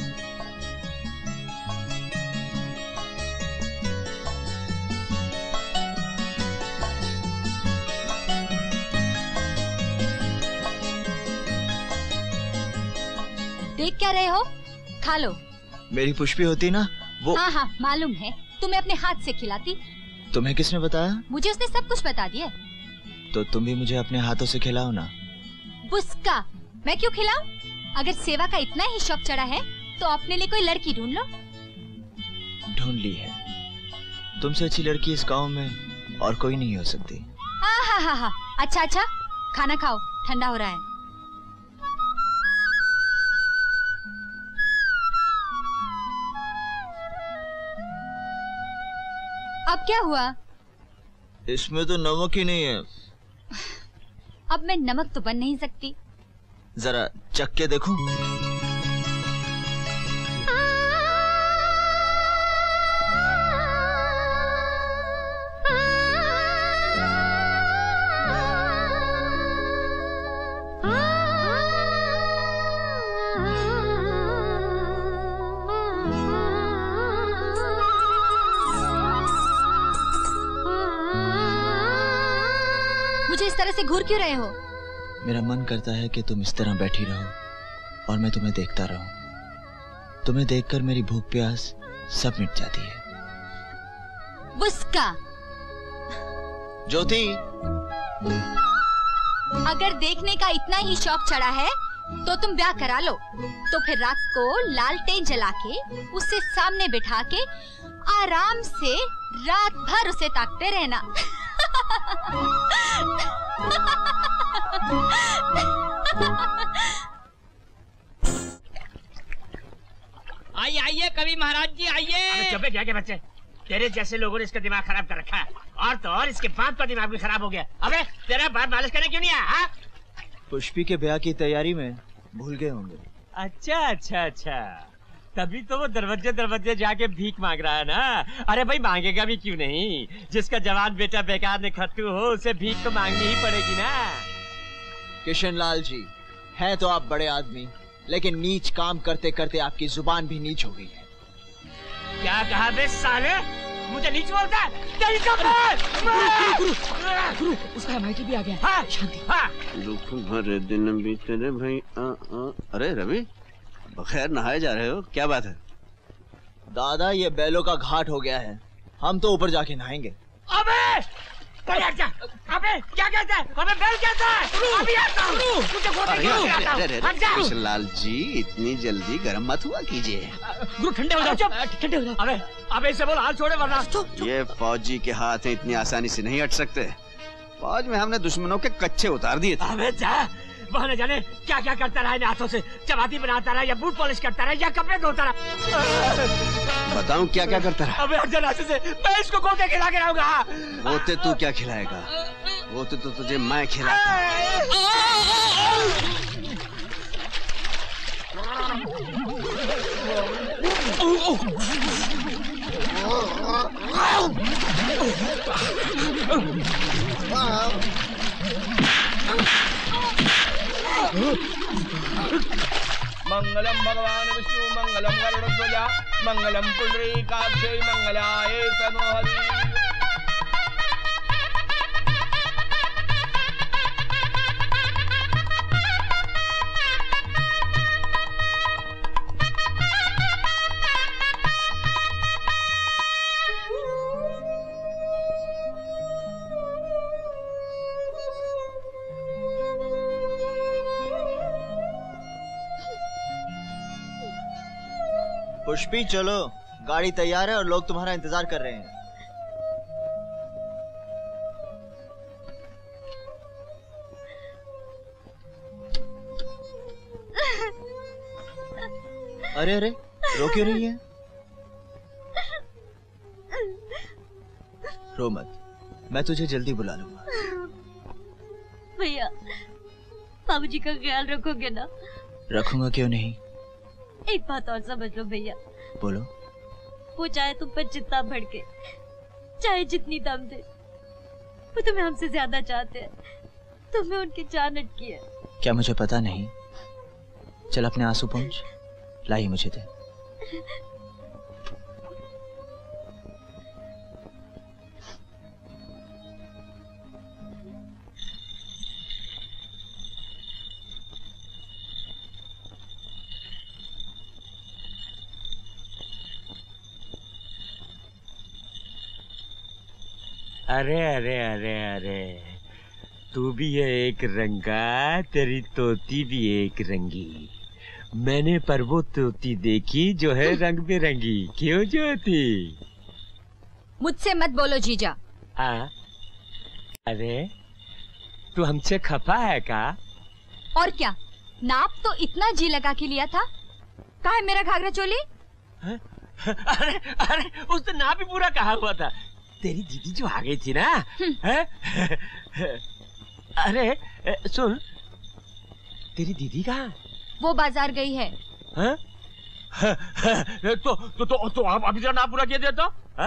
Speaker 2: देख क्या रहे हो, खा लो।
Speaker 1: मेरी पुष्पी होती ना वो।
Speaker 2: हाँ मालूम है, तुम्हें अपने हाथ से खिलाती।
Speaker 1: तुम्हें किसने बताया?
Speaker 2: मुझे उसने सब कुछ बता दिया।
Speaker 1: तो तुम भी मुझे अपने हाथों से खिलाओ ना।
Speaker 2: बुस्का, मैं क्यों खिलाऊं? अगर सेवा का इतना ही शौक चढ़ा है तो अपने लिए कोई लड़की ढूंढ लो।
Speaker 1: ढूंढ ली है। तुमसे अच्छी लड़की इस गांव में और कोई नहीं हो सकती।
Speaker 2: हाँ। अच्छा, खाना खाओ, ठंडा हो रहा है। अब क्या हुआ?
Speaker 1: इसमें तो नमक ही नहीं है।
Speaker 2: अब मैं नमक तो बन नहीं सकती।
Speaker 1: जरा चख के देखो।
Speaker 2: मुझे इस तरह से घूर क्यों रहे हो?
Speaker 1: मेरा मन करता है कि तुम इस तरह बैठी रहो और मैं तुम्हें देखता रहूं। तुम्हें देखकर मेरी भूख प्यास सब मिट जाती है।
Speaker 2: बुस्का।
Speaker 1: ज्योति,
Speaker 2: अगर देखने का इतना ही शौक चढ़ा है तो तुम ब्याह करा लो। तो फिर रात को लालटेन जला के उसे सामने बिठा के आराम से रात भर उसे ताकते रहना।
Speaker 7: आइए कवि महाराज जी आइए। चुप क्या बच्चे, तेरे जैसे लोगों ने इसका दिमाग खराब कर रखा है। और तो और इसके बाप का दिमाग भी खराब हो गया। अबे तेरा बाप मालिश करने क्यों नहीं आया?
Speaker 1: पुष्पी के ब्याह की तैयारी में भूल गए होंगे।
Speaker 13: अच्छा, तभी तो वो दरवाजे जाके भीख मांग रहा है ना। अरे भाई मांगेगा भी क्यों नहीं, जिसका जवान बेटा बेकार ने खत्तू हो उसे भीख तो मांगनी ही पड़ेगी ना।
Speaker 1: किशन लाल जी, हैं तो आप बड़े आदमी, लेकिन नीच काम करते करते आपकी जुबान भी नीच हो गई है।
Speaker 7: क्या कहा बे साले, मुझे नीच बोलता है?
Speaker 12: गुरु, उसका एमआईटी भी आ गया।
Speaker 7: हाँ,
Speaker 12: शांति।
Speaker 7: हाँ।
Speaker 5: दुख भरे दिन बीते रे भाई। अरे रवि, बखैर नहाए जा रहे हो, क्या बात है?
Speaker 1: दादा ये बैलों का घाट हो गया है, हम तो ऊपर जाके नहाएंगे।
Speaker 7: अबे क्या कहता है? अबे बैल कहता है। अभी आता हूँ, तुझे गोते क्यों आता हूँ?
Speaker 5: किशन लाल जी, इतनी जल्दी गर्म मत हुआ कीजिए।
Speaker 12: गुरु ठंडे हो जाओ, ठंडे हो जाओ।
Speaker 7: अबे इससे बोल हाल छोड़े वरना।
Speaker 5: ये फौजी के हाथ है, इतनी आसानी से नहीं हट सकते। फौज में हमने दुश्मनों के कच्चे उतार दिए थे।
Speaker 7: अबे जा, वहाँ न जाने क्या क्या करता रहा इन हाथों से। चपाती बनाता रहा या बूट पॉलिश करता रहा या कपड़े धोता रहा।
Speaker 5: बताऊं क्या क्या करता रहा?
Speaker 7: अबे हट जा से, मैं इसको गोते खिला के रहूंगा।
Speaker 5: गोते तू क्या खिलाएगा? गोते तो तुझे मैं खिलाता।
Speaker 6: मंगलम भगवान विष्णु मंगलम गरुड़ध्वज मंगलम पुंडरीकाक्षै मंगलाय तनोहरि।
Speaker 1: पुष्पी चलो, गाड़ी तैयार है और लोग तुम्हारा इंतजार कर रहे हैं। अरे अरे, रो क्यों रही है? रो मत, मैं तुझे जल्दी बुला लूंगा।
Speaker 2: भैया, बाबूजी का ख्याल रखोगे ना?
Speaker 1: रखूंगा, क्यों नहीं।
Speaker 2: एक बात और समझ लो भैया।
Speaker 1: बोलो।
Speaker 2: वो चाहे तुम पर जितना भड़के, चाहे जितनी दम दे, वो तुम्हें हमसे ज्यादा चाहते हैं। तुम्हें उनकी जान अटकी है।
Speaker 1: क्या मुझे पता नहीं? चल अपने आंसू पोंछ, लाई मुझे दे।
Speaker 13: अरे अरे अरे अरे, तू भी है एक रंगा, तेरी तोती भी एक रंगी। मैंने पर वो तोती देखी जो है रंग बिरंगी। क्यों ज्योति?
Speaker 10: मुझसे मत बोलो जीजा।
Speaker 13: अरे तू हमसे खफा है का?
Speaker 10: और क्या, नाप तो इतना जी लगा के लिया था। कहाँ है मेरा घाघरा चोली?
Speaker 13: अरे अरे, उसने नाप ही पूरा कहा हुआ था। तेरी दीदी जो आ गई थी ना। अरे सुन, तेरी दीदी कहाँ?
Speaker 10: वो बाजार गई है।
Speaker 13: तो आप अभी जरा नाप पूरा किया देता।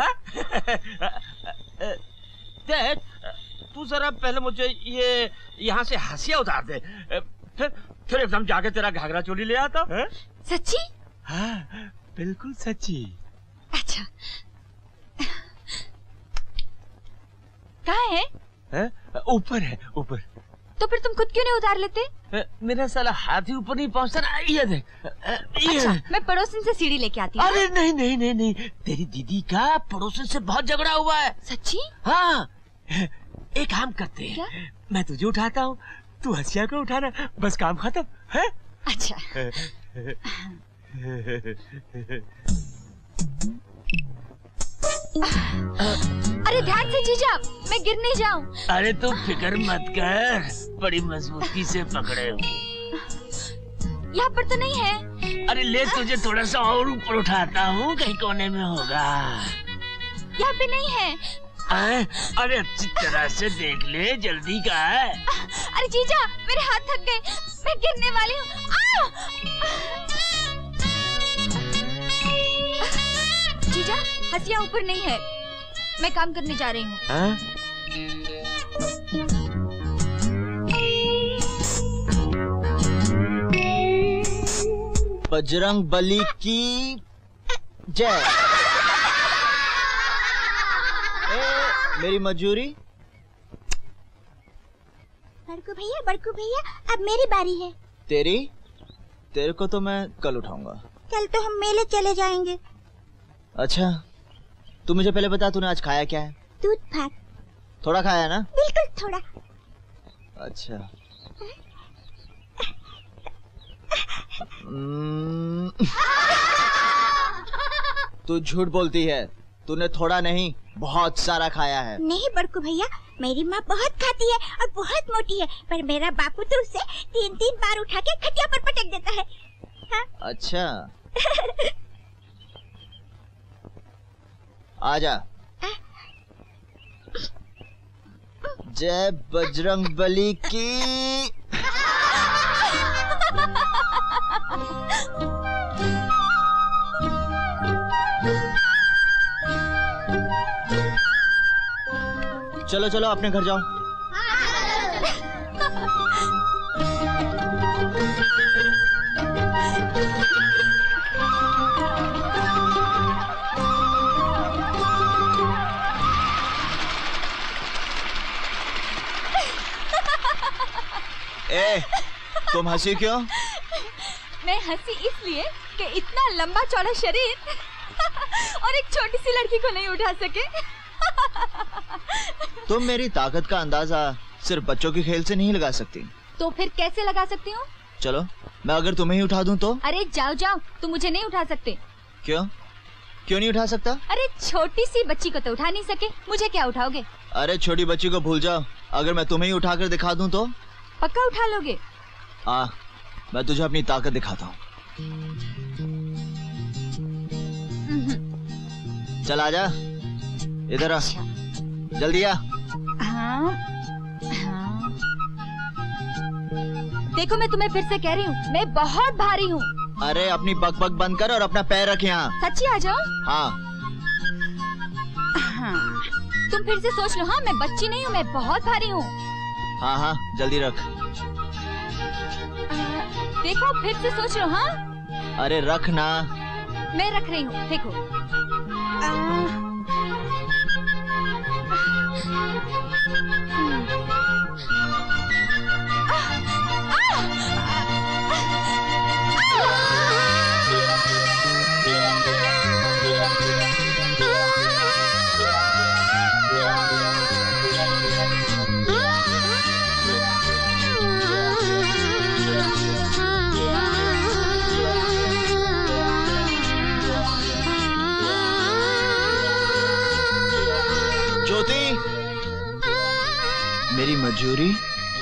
Speaker 13: देख, तू जरा पहले मुझे ये यहाँ से हंसिया उतार दे, फिर एकदम जाके तेरा घाघरा चोली ले आता।
Speaker 10: सच्ची?
Speaker 13: हाँ, बिल्कुल सच्ची।
Speaker 10: अच्छा, कहाँ है?
Speaker 13: ऊपर है, ऊपर।
Speaker 10: तो फिर तुम खुद क्यों नहीं उतार लेते?
Speaker 13: मेरा साला हाथ ही ऊपर नहीं पहुँचता ना। ये देख।
Speaker 10: अच्छा, मैं पड़ोसन से सीढ़ी लेके आती हूँ।
Speaker 13: अरे नहीं नहीं नहीं नहीं, तेरी दीदी का पड़ोसन से बहुत झगड़ा हुआ है।
Speaker 10: सच्ची?
Speaker 13: हाँ, एक काम करते हैं। क्या? मैं तुझे उठाता हूँ, तू हंसिया को उठाना, बस काम खत्म है।
Speaker 10: अच्छा। अरे ध्यान से जीजा, मैं गिर नहीं जाऊं।
Speaker 13: अरे तू फिक्र मत कर, बड़ी मजबूती से पकड़े हो।
Speaker 10: यहाँ पर तो नहीं है।
Speaker 13: अरे ले, तुझे थोड़ा सा और ऊपर उठाता हूँ, कहीं कोने में होगा।
Speaker 10: यहाँ पे नहीं है।
Speaker 13: अरे अच्छी तरह से देख ले, जल्दी का है।
Speaker 10: अरे जीजा, मेरे हाथ थक गए, मैं गिरने वाली हूँ। जीजा, हंसिया ऊपर नहीं है, मैं काम करने जा रही हूँ।
Speaker 1: बजरंग बली की जय। मेरी मजूरी।
Speaker 14: बड़कू भैया, अब मेरी बारी है।
Speaker 1: तेरे को तो मैं कल उठाऊंगा।
Speaker 14: कल तो हम मेले चले जाएंगे।
Speaker 1: अच्छा, तू मुझे पहले बता, तूने आज खाया क्या है?
Speaker 14: दूध भात।
Speaker 1: थोड़ा खाया ना?
Speaker 14: बिल्कुल थोड़ा।
Speaker 1: अच्छा। तू झूठ बोलती है, तूने थोड़ा नहीं बहुत सारा खाया है।
Speaker 14: नहीं बड़कू भैया, मेरी माँ बहुत खाती है और बहुत मोटी है, पर मेरा बापू तो उसे 3-3 बार उठा के खटिया पर पटक देता है। हाँ?
Speaker 1: अच्छा। आजा। जय बजरंग बली की। चलो चलो अपने घर जाओ। तुम हंसी क्यों?
Speaker 10: मैं हंसी इसलिए कि इतना लंबा चौड़ा शरीर और एक छोटी सी लड़की को नहीं उठा सके।
Speaker 1: तुम मेरी ताकत का अंदाजा सिर्फ बच्चों के खेल से नहीं लगा सकती।
Speaker 10: तो फिर कैसे लगा सकती हूँ?
Speaker 1: चलो, मैं अगर तुम्हें ही उठा दूं तो?
Speaker 10: अरे जाओ जाओ, तुम मुझे नहीं उठा सकते।
Speaker 1: क्यों क्यों नहीं उठा सकता?
Speaker 2: अरे छोटी सी बच्ची को तो उठा नहीं सके, मुझे क्या उठाओगे?
Speaker 1: अरे छोटी बच्ची को भूल जाओ, अगर मैं तुम्हें ही उठाकर दिखा दूं तो?
Speaker 2: पक्का उठा लोगे?
Speaker 1: मैं तुझे अपनी ताकत दिखाता हूँ। चल आजा, इधर आ, जल्दी आ।
Speaker 2: हाँ। देखो मैं तुम्हें फिर से कह रही हूँ, मैं बहुत भारी हूँ।
Speaker 1: अरे अपनी बक बक बंद कर और अपना पैर रख यहाँ।
Speaker 2: सच्ची आ जाओ।
Speaker 1: हाँ।
Speaker 2: तुम फिर से सोच लो। हाँ मैं बच्ची नहीं हूँ, मैं बहुत भारी हूँ।
Speaker 1: हाँ हाँ जल्दी रख।
Speaker 2: देखो फिर से सोच लो। हाँ
Speaker 1: अरे रख ना।
Speaker 2: मैं रख रही हूँ, देखो।
Speaker 1: ज्योति, मेरी मजूरी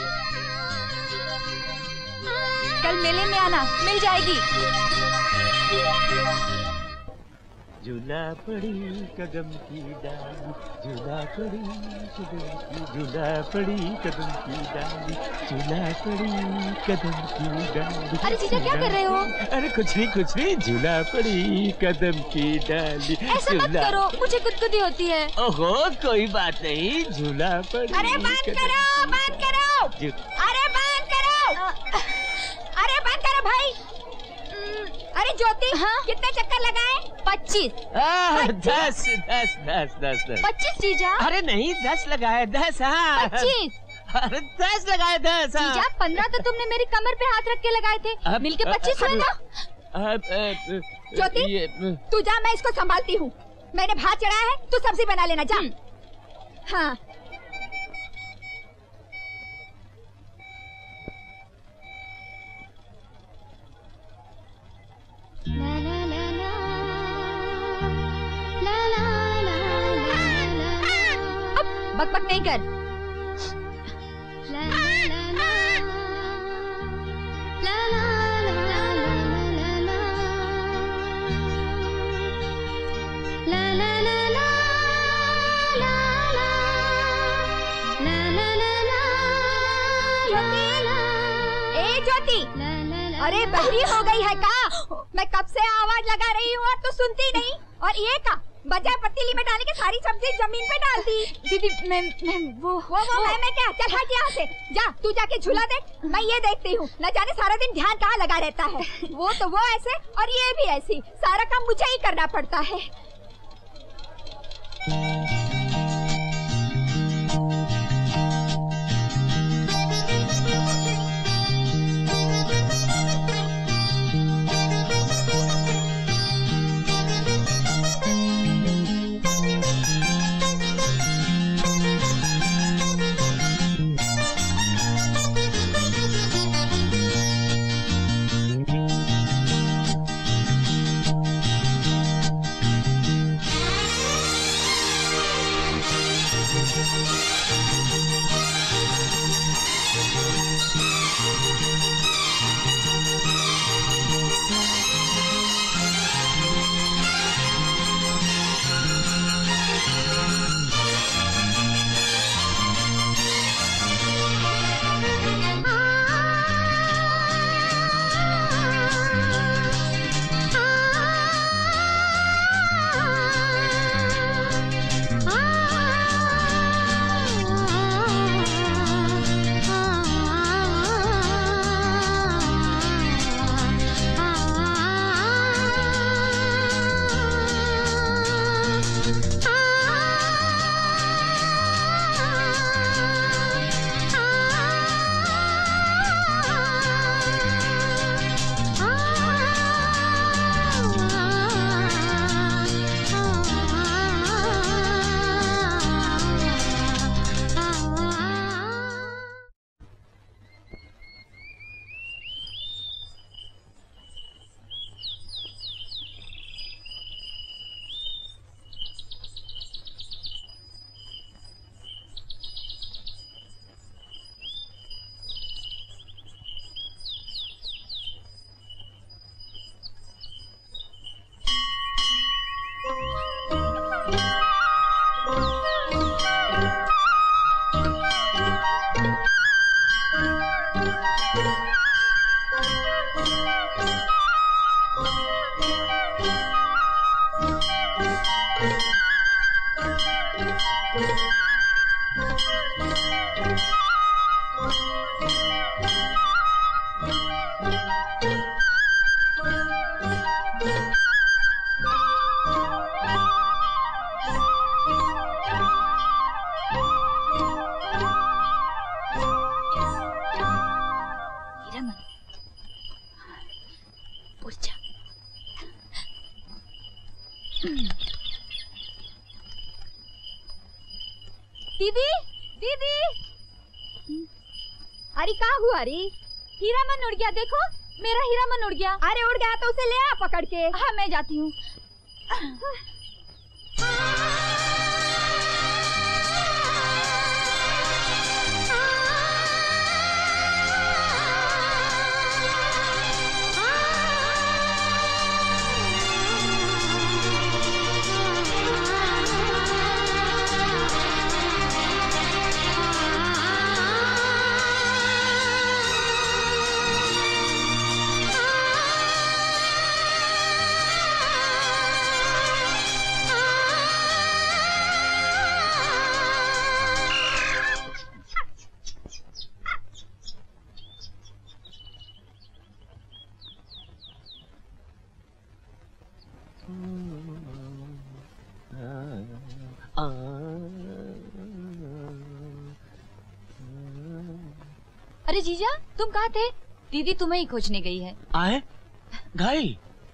Speaker 2: कल मेले में आना, मिल जाएगी।
Speaker 13: झूला पड़ी कदम की डाली, झूला पड़ी कदम की, झूला पड़ी कदम की डाली, झूला पड़ी कदम की डाली।
Speaker 2: अरे जीजा क्या कर रहे हो?
Speaker 13: अरे कुछ नहीं, झूला पड़ी कदम की डाली।
Speaker 2: ऐसा मत करो, मुझे गुदगुदी होती है।
Speaker 13: ओहो कोई बात नहीं, झूला पड़ी।
Speaker 14: अरे बंद करो, बंद करो, अरे बंद करो, अरे बंद करो भाई। अरे ज्योति, हाँ? कितने चक्कर लगाए?
Speaker 2: 25।
Speaker 13: 10
Speaker 2: 25 जीजा।
Speaker 13: अरे नहीं 10 लगाए, 10। हाँ
Speaker 2: 25।
Speaker 13: अरे 10 लगाए, 10।
Speaker 2: जीजा 15 तो तुमने मेरी कमर पे हाथ रख के लगाए थे, मिलके 25 हुए ना।
Speaker 14: ज्योति तू जा, मैं इसको संभालती हूँ। मैंने भात चढ़ाया है, तू सब्जी बना लेना, जा। हाँ
Speaker 2: बक बक नहीं कर।
Speaker 14: ज्योति, अरे बहरी हो गई है का? मैं कब से आवाज लगा रही हूँ और तू सुनती नहीं। और ये का बजाय पतीली में डालने के सारी सब्जी जमीन पे डाल दी।
Speaker 2: दीदी मैं वो
Speaker 14: मैं क्या? चल हट यहाँ से, जा तू जाके झूला देख, मैं ये देखती हूँ। न जाने सारा दिन ध्यान कहाँ लगा रहता है। वो तो वो ऐसे और ये भी ऐसी, सारा काम मुझे ही करना पड़ता है।
Speaker 2: उठ जा।
Speaker 14: दीदी दीदी, अरे क्या हुआ रे? हीरा मन उड़ गया, देखो मेरा हीरा मन उड़ गया। अरे उड़ गया तो उसे ले आ पकड़ के। हाँ मैं जाती हूँ।
Speaker 2: अरे जीजा, तुम कहाँ थे? दीदी तुम्हें ही खोजने गई है।
Speaker 13: आए गई?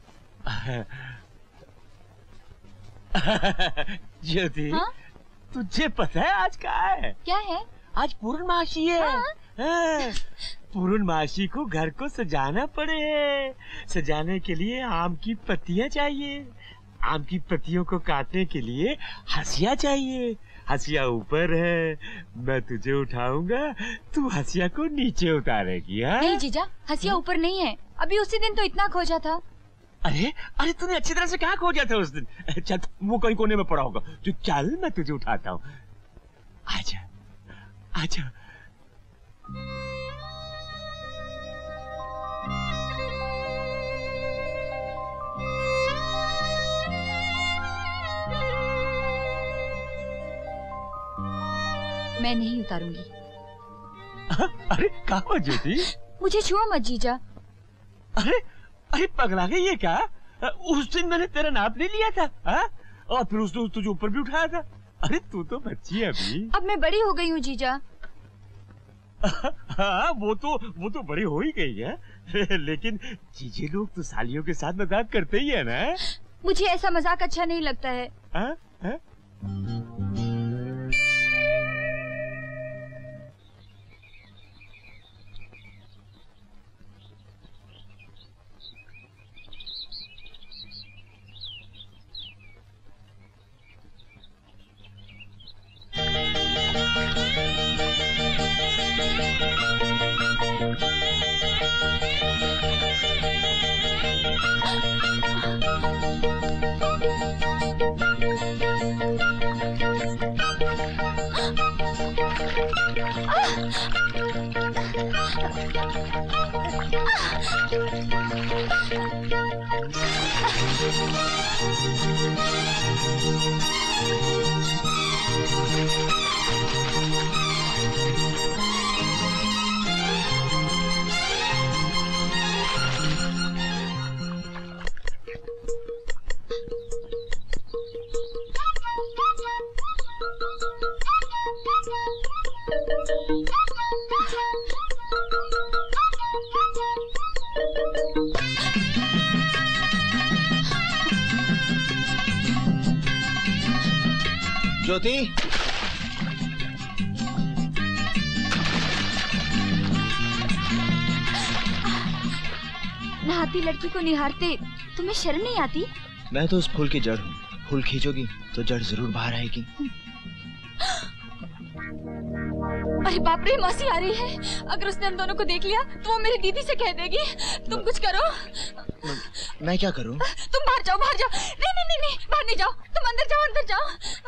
Speaker 13: ज्योति,
Speaker 2: हाँ?
Speaker 13: तुझे पता है आज क्या है?
Speaker 2: क्या है?
Speaker 13: आज पूर्णमासी है। हाँ। पूर्णमासी को घर को सजाना पड़े। सजाने के लिए आम की पत्तियां चाहिए। आम की पत्तियों को काटने के लिए हंसिया चाहिए। हंसिया ऊपर है, मैं तुझे उठाऊंगा, तू हंसिया को नीचे उतारेगी। हाँ?
Speaker 2: नहीं जीजा, हंसिया ऊपर नहीं है। अभी उसी दिन तो इतना खोजा था।
Speaker 13: अरे अरे तूने अच्छी तरह से कहाँ खोजा था उस दिन? चल वो कहीं कोने में पड़ा होगा। तू चल, मैं तुझे उठाता हूँ। आजा आजा।
Speaker 2: मैं नहीं उतारूंगी।
Speaker 13: अरे कहाँ हो ज्योति?
Speaker 2: मुझे छुओ मत जीजा।
Speaker 13: अरे अरे पगला गई है क्या? उस दिन मैंने तेरा नाप नहीं लिया था। हा? और फिर उस दिन तुझे ऊपर भी उठाया था। अरे तू तो बच्ची है अभी।
Speaker 2: अब मैं बड़ी हो गई हूँ जीजा।
Speaker 13: हाँ वो तो बड़ी हो ही गई है। लेकिन जीजे लोग तो सालियों के साथ मजाक करते ही है ना।
Speaker 2: मुझे ऐसा मजाक अच्छा नहीं लगता है।
Speaker 13: हा? हा?
Speaker 1: ज्योति,
Speaker 2: नहाती लड़की को निहारते तुम्हें शर्म नहीं आती?
Speaker 1: मैं तो उस फूल की जड़ हूँ। फूल खींचोगी तो जड़ जरूर बाहर आएगी।
Speaker 8: अरे बाप रे, मौसी आ रही है। अगर उसने हम दोनों को देख लिया तो वो मेरी दीदी से कह देगी। तुम कुछ करो।
Speaker 1: मैं क्या करूँ?
Speaker 8: तुम बाहर जाओ, बाहर जाओ। नहीं नहीं नहीं नहीं, बाहर नहीं जाओ, तुम अंदर जाओ, अंदर जाओ।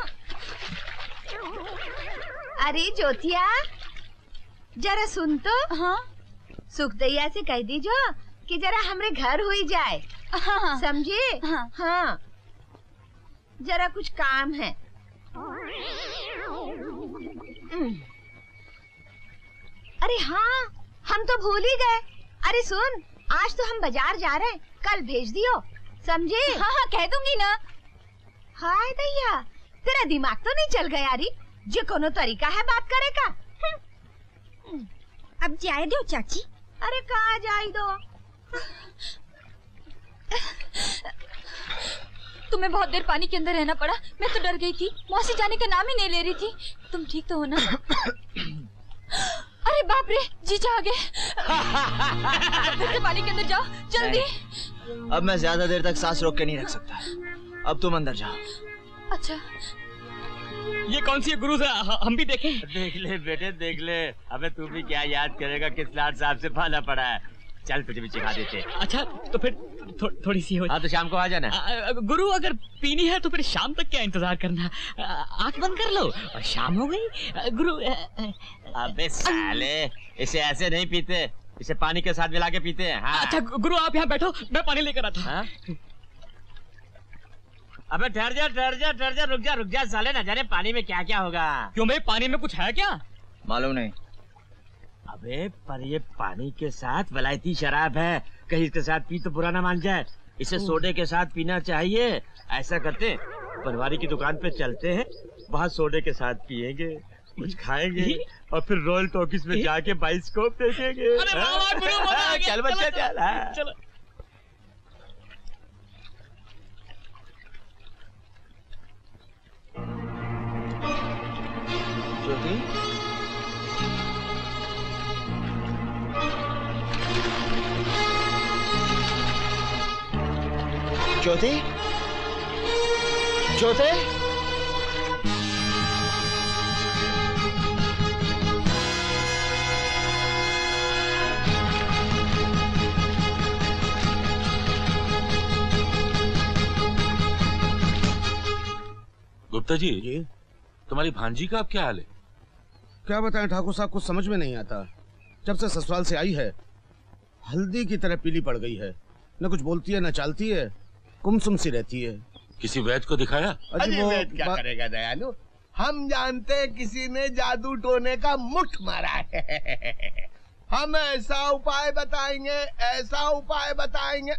Speaker 14: अरे ज्योतिया, जरा सुन तो।
Speaker 2: हाँ?
Speaker 14: सुखदैया से कह दीजो कि जरा हमरे घर हुई जाए।
Speaker 2: हाँ।
Speaker 14: समझे?
Speaker 2: हाँ।
Speaker 14: हाँ, जरा कुछ काम है। अरे हाँ, हम तो भूल ही गए। अरे सुन, आज तो हम बाजार जा रहे हैं, कल भेज दियो, समझे?
Speaker 2: हाँ हाँ कह दूंगी ना।
Speaker 14: हाय दैया, तेरा दिमाग तो नहीं चल गया री? जो कोनो तरीका है बात करे का?
Speaker 2: अब जाए दो चाची।
Speaker 14: अरे कहाँ जाए दो?
Speaker 8: तुम्हें बहुत देर पानी के अंदर रहना पड़ा। मैं तो डर गई थी, मौसी जाने का नाम ही नहीं ले रही थी। तुम ठीक तो हो ना? अरे बाप रे, जीजा आ गए। फिर से पानी के अंदर जाओ जल्दी।
Speaker 1: अब मैं ज्यादा देर तक सांस रोक के नहीं रख सकता। अब तुम अंदर जाओ।
Speaker 8: अच्छा।
Speaker 15: ये कौन सी गुरु से हम भी देखें?
Speaker 7: देख ले बेटे देख ले। अबे तू भी क्या याद करेगा किस लाट साहब से पाला पड़ा है। चल तुझे भी सिखा देते।
Speaker 15: अच्छा तो फिर थोड़ी सी हो।
Speaker 7: हाँ तो शाम को आ जाना।
Speaker 15: गुरु अगर पीनी है तो फिर शाम तक क्या इंतजार करना। आंख बंद कर लो और शाम हो गई। गुरु
Speaker 7: अबे साले, इसे ऐसे नहीं पीते, इसे पानी के साथ मिला के पीते हैं। हाँ।
Speaker 15: अच्छा गुरु आप यहाँ बैठो, मैं पानी लेकर आता।
Speaker 7: हाँ? अबे ठहर जा, रुक जा साले, न जाने पानी में क्या क्या होगा।
Speaker 15: क्यों भाई, पानी में कुछ है क्या?
Speaker 1: मालूम नहीं।
Speaker 7: अबे पर ये पानी के साथ वलायती शराब है, कहीं इसके साथ पी तो बुरा ना मान जाए। इसे सोडे के साथ पीना चाहिए। ऐसा करते हैं, पनवारी की दुकान पे चलते हैं, वहाँ सोडे के साथ पियेंगे, कुछ खाएंगे और फिर रॉयल टॉकीज में जाके बाइस्कोप देखेंगे।
Speaker 15: अरे वाह गुरु, मजा आ गया।
Speaker 7: चल बच्चा चल।
Speaker 15: चलो।
Speaker 1: ज्योति, ज्योति, ज्योति,
Speaker 4: गुप्ता जी, तुम्हारी भांजी का अब क्या हाल है?
Speaker 6: क्या बताएं ठाकुर साहब, कुछ समझ में नहीं आता। जब से ससुराल से आई है हल्दी की तरह पीली पड़ गई है। न कुछ बोलती है न चालती है, गुमसुम सी रहती है।
Speaker 4: किसी वैद्य को दिखाया?
Speaker 6: अजी वो
Speaker 9: वैद्य क्या करेगा दयालु, हम जानते हैं किसी ने जादू टोने का मुठ मारा है। हम ऐसा उपाय बताएंगे, ऐसा उपाय बताएंगे।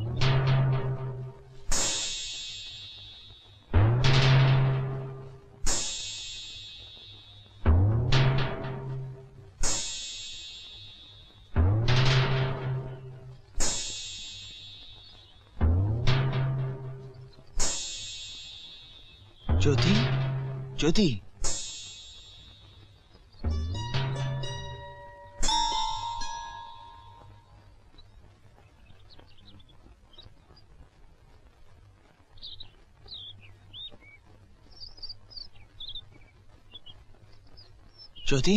Speaker 1: ज्योति, ज्योति, ज्योति,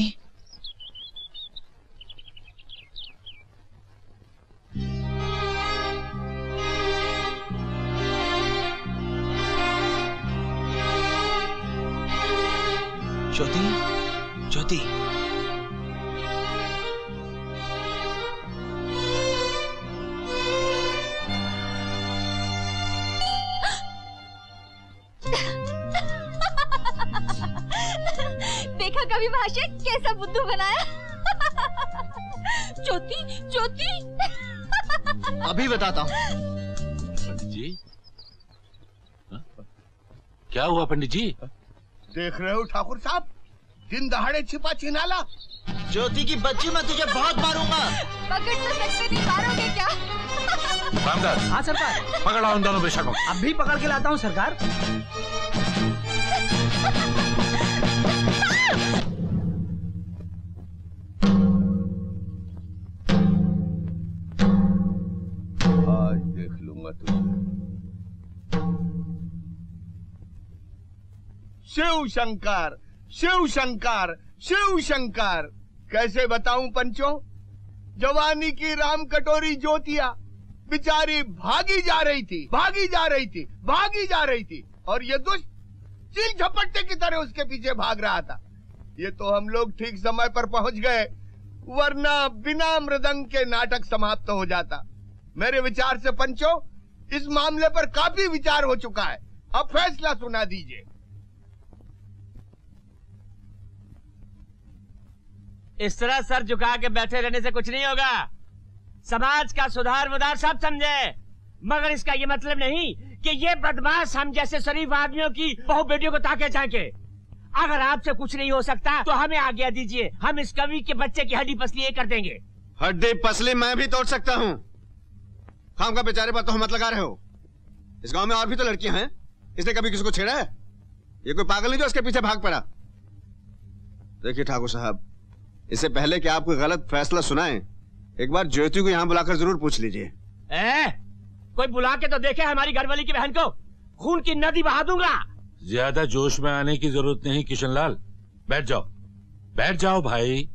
Speaker 1: ज्योति, ज्योति,
Speaker 8: देखा कभी भाषा कैसा बुद्धू बनाया। ज्योति, ज्योति।
Speaker 1: अभी बताता हूँ।
Speaker 4: पंडित जी, क्या हुआ पंडित जी?
Speaker 9: देख रहे हो ठाकुर साहब, दिन दहाड़े छिपा छिनाला।
Speaker 1: ज्योति की बच्ची, मैं तुझे बहुत मारूंगा।
Speaker 8: पकड़ तो सकते नहीं, मारोगे क्या?
Speaker 4: रामदास।
Speaker 11: हाँ सरकार।
Speaker 4: पकड़ा उन दोनों बेशकों।
Speaker 11: अब भी पकड़ के लाता हूँ सरकार।
Speaker 9: आज देख लूंगा तुझे। शिव शंकर, शिव शंकर, शिव शंकर। कैसे बताऊं पंचों, जवानी की राम कटोरी ज्योतिया बेचारी भागी जा रही थी, भागी जा रही थी, भागी जा रही थी, और ये दुष्ट चील झपट्टे की तरह उसके पीछे भाग रहा था। ये तो हम लोग ठीक समय पर पहुंच गए, वरना बिना मृदंग के नाटक समाप्त हो जाता। मेरे विचार से पंचों, इस मामले पर काफी विचार हो चुका है, अब फैसला सुना दीजिए।
Speaker 7: इस तरह सर झुका के बैठे रहने से कुछ नहीं होगा। समाज का सुधार मुधार सब समझे, मगर इसका ये मतलब नहीं कि ये बदमाश हम जैसे शरीफ आदमियों की बहु बेटियों को ताके झांके। अगर आपसे कुछ नहीं हो सकता तो हमें आज्ञा दीजिए, हम इस कवि के बच्चे की हड्डी पसली ये कर देंगे।
Speaker 5: हड्डी पसली मैं भी तोड़ सकता हूँ। खाम का बेचारे पर तो मत लगा रहे हो। इस गांव में और भी तो लड़कियां हैं, इसने कभी किसी को छेड़ा है? ये कोई पागल नहीं जो उसके पीछे भाग पड़ा। देखिए ठाकुर साहब, इससे पहले कि आप कोई गलत फैसला सुनाएं, एक बार ज्योति को यहाँ बुलाकर जरूर पूछ लीजिए।
Speaker 7: कोई बुला के तो देखे हमारी घरवाली की बहन को, खून की नदी बहा दूंगा।
Speaker 4: ज्यादा जोश में आने की जरूरत नहीं किशनलाल, बैठ जाओ, बैठ जाओ भाई।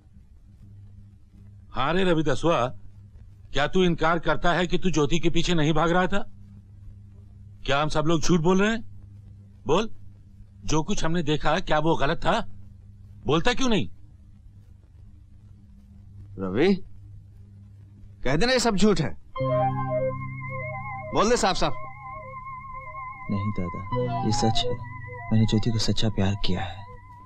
Speaker 4: हाँ रे रवि दसवा, क्या तू इनकार करता है कि तू ज्योति के पीछे नहीं भाग रहा था? क्या हम सब लोग झूठ बोल रहे हैं? बोल, जो कुछ हमने देखा क्या वो गलत था? बोलता क्यों नहीं?
Speaker 5: रवि, कह देना ये सब झूठ है, बोल दे साफ साफ।
Speaker 1: नहीं दादा, ये सच है, मैंने ज्योति को सच्चा प्यार किया है।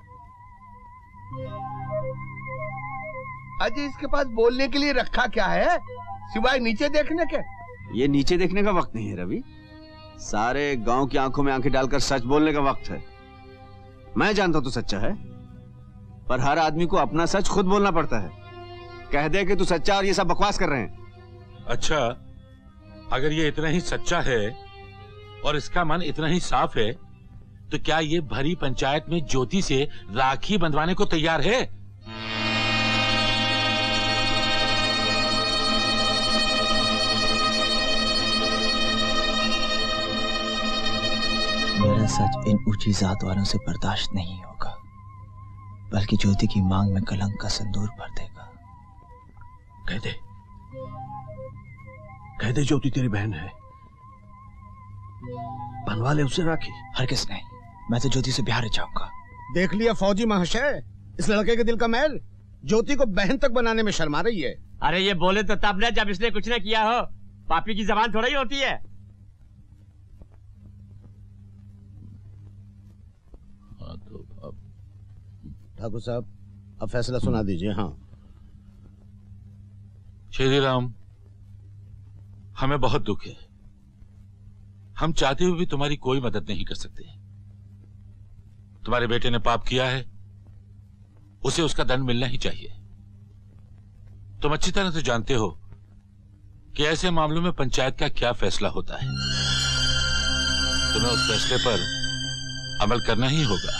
Speaker 6: अजय, इसके पास बोलने के लिए रखा क्या है सिवाय नीचे देखने के?
Speaker 5: ये नीचे देखने का वक्त नहीं है रवि, सारे गांव की आंखों में आंखें डालकर सच बोलने का वक्त है। मैं जानता हूं तू सच्चा है, पर हर आदमी को अपना सच खुद बोलना पड़ता है। कह दे कि तू सच्चा और ये सब बकवास कर रहे हैं।
Speaker 4: अच्छा, अगर ये इतना ही सच्चा है और इसका मन इतना ही साफ है, तो क्या ये भरी पंचायत में ज्योति से राखी बंधवाने को तैयार है?
Speaker 1: मेरा सच इन ऊंची जात वालों से बर्दाश्त नहीं होगा, बल्कि ज्योति की मांग में कलंक का सिंदूर भर देगा।
Speaker 5: कह दे ज्योति तेरी बहन है, बनवा ले उससे राखी।
Speaker 1: हरगिज़ नहीं, मैं तो ज्योति से बिहार जाऊंगा।
Speaker 9: देख लिया फौजी महाशय, इस लड़के के दिल का मैल ज्योति को बहन तक बनाने में शर्मा रही है।
Speaker 7: अरे ये बोले तो तब न जब इसने कुछ न किया हो, पापी की जबान थोड़ा ही होती है।
Speaker 9: ठाकुर साहब, अब फैसला सुना दीजिए। हाँ
Speaker 4: श्री राम, हमें बहुत दुख है, हम चाहते हुए भी तुम्हारी कोई मदद नहीं कर सकते। तुम्हारे बेटे ने पाप किया है, उसे उसका दंड मिलना ही चाहिए। तुम अच्छी तरह से जानते हो कि ऐसे मामलों में पंचायत का क्या फैसला होता है। तुम्हें उस फैसले पर अमल करना ही होगा।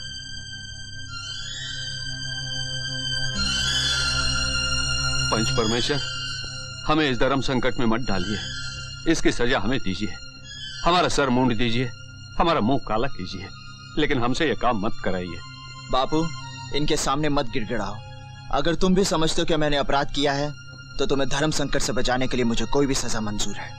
Speaker 3: पंच परमेश्वर, हमें इस धर्म संकट में मत डालिए, इसकी सजा हमें दीजिए। हमारा सर मूंड दीजिए, हमारा मुंह काला कीजिए, लेकिन हमसे यह काम मत कराइए।
Speaker 1: बापू, इनके सामने मत गिड़गिड़ाओ। अगर तुम भी समझते हो कि मैंने अपराध किया है, तो तुम्हें धर्म संकट से बचाने के लिए मुझे कोई भी सजा मंजूर है।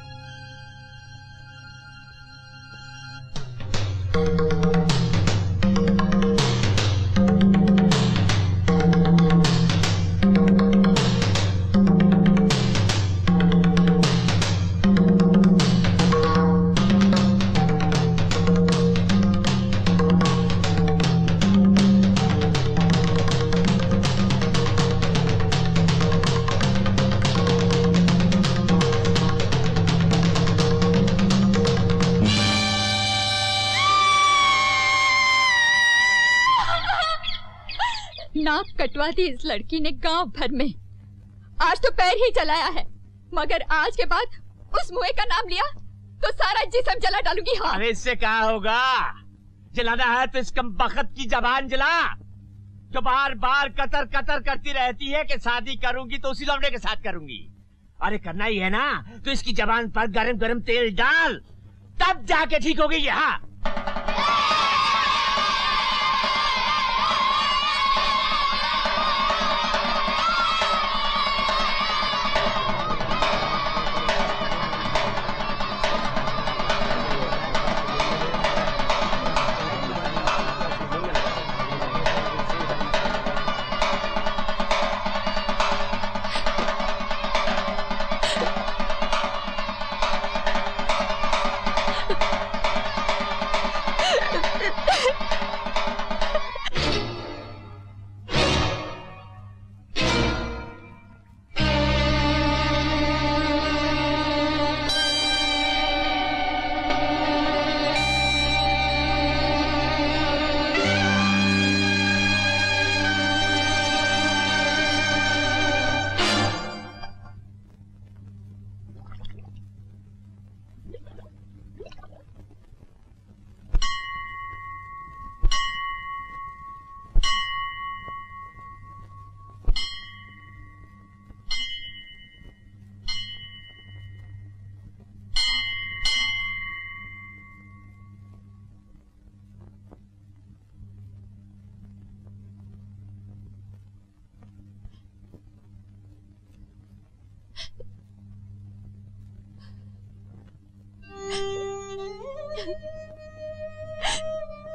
Speaker 14: नाक कटवा दी इस लड़की ने गांव भर में। आज तो पैर ही चलाया है, मगर आज के बाद उस मुए का नाम लिया तो सारा जिस्म जला डालूंगी। हाँ।
Speaker 7: अरे इससे क्या होगा, जलाना है तो इस कमबख्त की जबान जला, जो बार बार कतर कतर करती रहती है कि शादी करूंगी तो उसी लौंडे के साथ करूंगी। अरे करना ही है ना, तो इसकी जबान पर गरम गरम तेल डाल, तब जाके ठीक होगी। यहाँ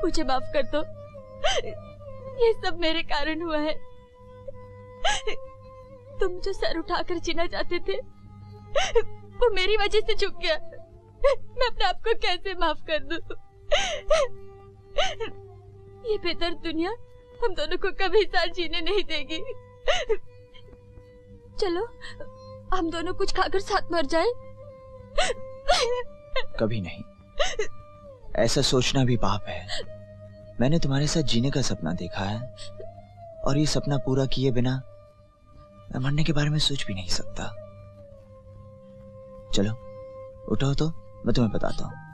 Speaker 8: मुझे माफ कर दो, ये सब मेरे कारण हुआ है। तुम जो सर उठाकर जीना चाहते थे वो मेरी वजह से झुक गया। मैं अपने आप को कैसे माफ कर दूं? ये बेदर्द दुनिया हम दोनों को कभी साथ जीने नहीं देगी। चलो हम दोनों कुछ खाकर साथ मर जाए।
Speaker 1: कभी नहीं, ऐसा सोचना भी पाप है। मैंने तुम्हारे साथ जीने का सपना देखा है और ये सपना पूरा किए बिना मैं मरने के बारे में सोच भी नहीं सकता। चलो उठो तो मैं तुम्हें बताता हूं।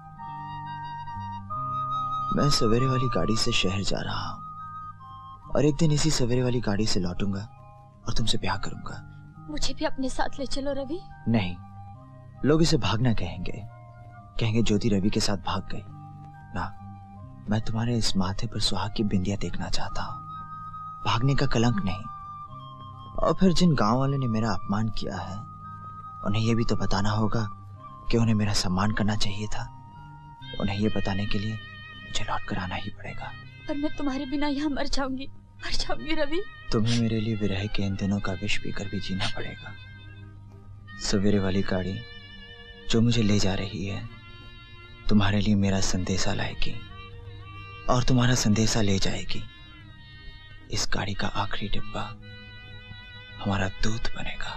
Speaker 1: मैं सवेरे वाली गाड़ी से शहर जा रहा हूं और एक दिन इसी सवेरे वाली गाड़ी से लौटूंगा और तुमसे ब्याह करूंगा।
Speaker 8: मुझे भी अपने साथ ले चलो रवि।
Speaker 1: नहीं, लोग इसे भागना कहेंगे, कहेंगे ज्योति रवि के साथ भाग गई ना। मैं तुम्हारे इस माथे पर सुहाग की बिंदिया देखना चाहता हूं, भागने का कलंक नहीं। और फिर जिन गांव वालों ने मेरा अपमान किया है उन्हें यह भी तो बताना होगा कि उन्हें मेरा सम्मान करना चाहिए था। उन्हें यह बताने के लिए मुझे लौट कर आना ही पड़ेगा।
Speaker 8: पर मैं तुम्हारे बिना यहाँ मर जाऊंगी रवि।
Speaker 1: तुम्हें मेरे लिए विरह के इन दिनों का विष पीकर भी जीना पड़ेगा। सवेरे वाली गाड़ी जो मुझे ले जा रही है तुम्हारे लिए मेरा संदेशा लाएगी और तुम्हारा संदेशा ले जाएगी। इस गाड़ी का आखिरी डिब्बा हमारा दूत बनेगा।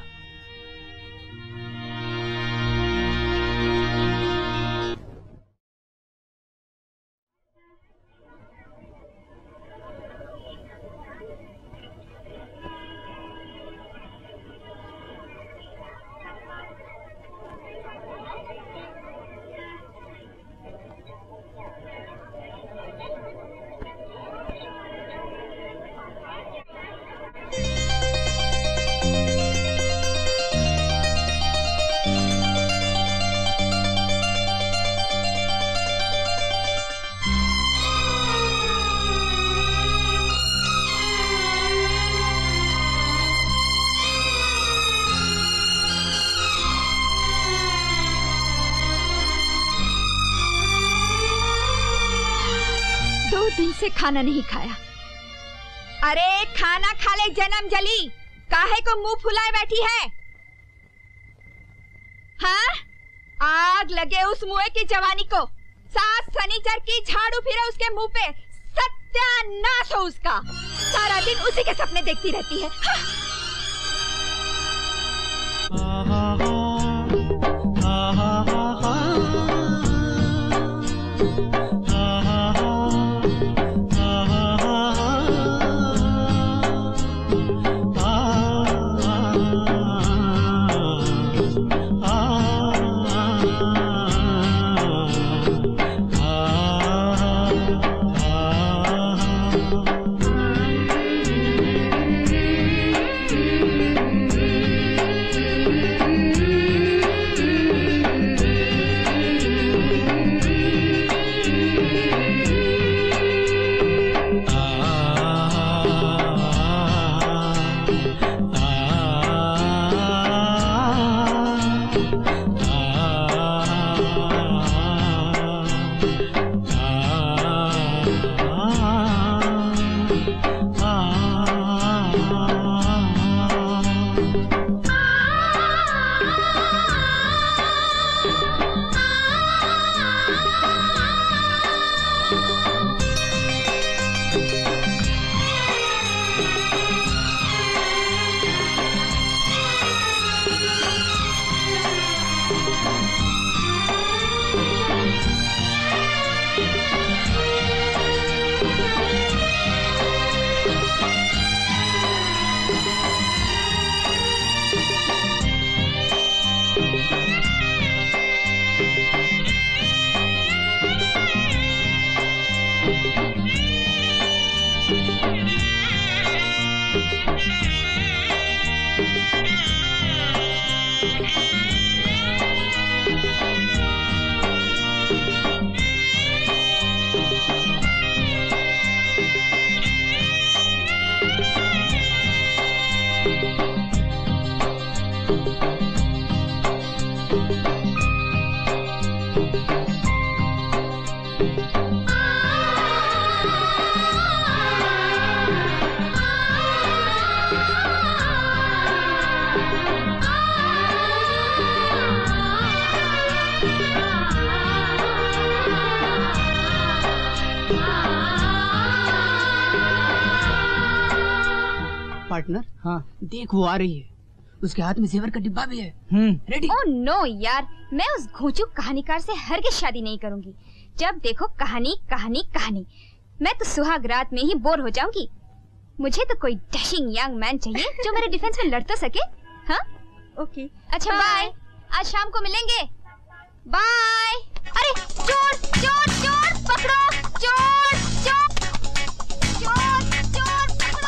Speaker 14: से खाना नहीं खाया। अरे खाना खा ले जन्म जली, काहे को मुंह फुलाए बैठी है? हाँ, आग लगे उस मुए की जवानी को। सात शनिचर की झाड़ू फिरे उसके मुंह पे, सत्यानाश हो उसका। सारा दिन उसी के सपने देखती रहती है।
Speaker 12: पार्टनर। हाँ देख वो आ रही है, उसके हाथ में जेवर का डिब्बा भी है। रेडी?
Speaker 14: ओह नो यार, मैं उस घोंचू कहानीकार से हरगिज़ शादी नहीं करूंगी। जब देखो कहानी कहानी कहानी, मैं तो सुहाग रात में ही बोर हो जाऊंगी। मुझे तो कोई डैशिंग यंग मैन चाहिए जो मेरे डिफेंस में लड़ तो सके। हाँ ओके, अच्छा बाय, आज शाम को मिलेंगे, बाय। अरे चोर चोर चोर पकड़ो, चोर चोर चोर चोर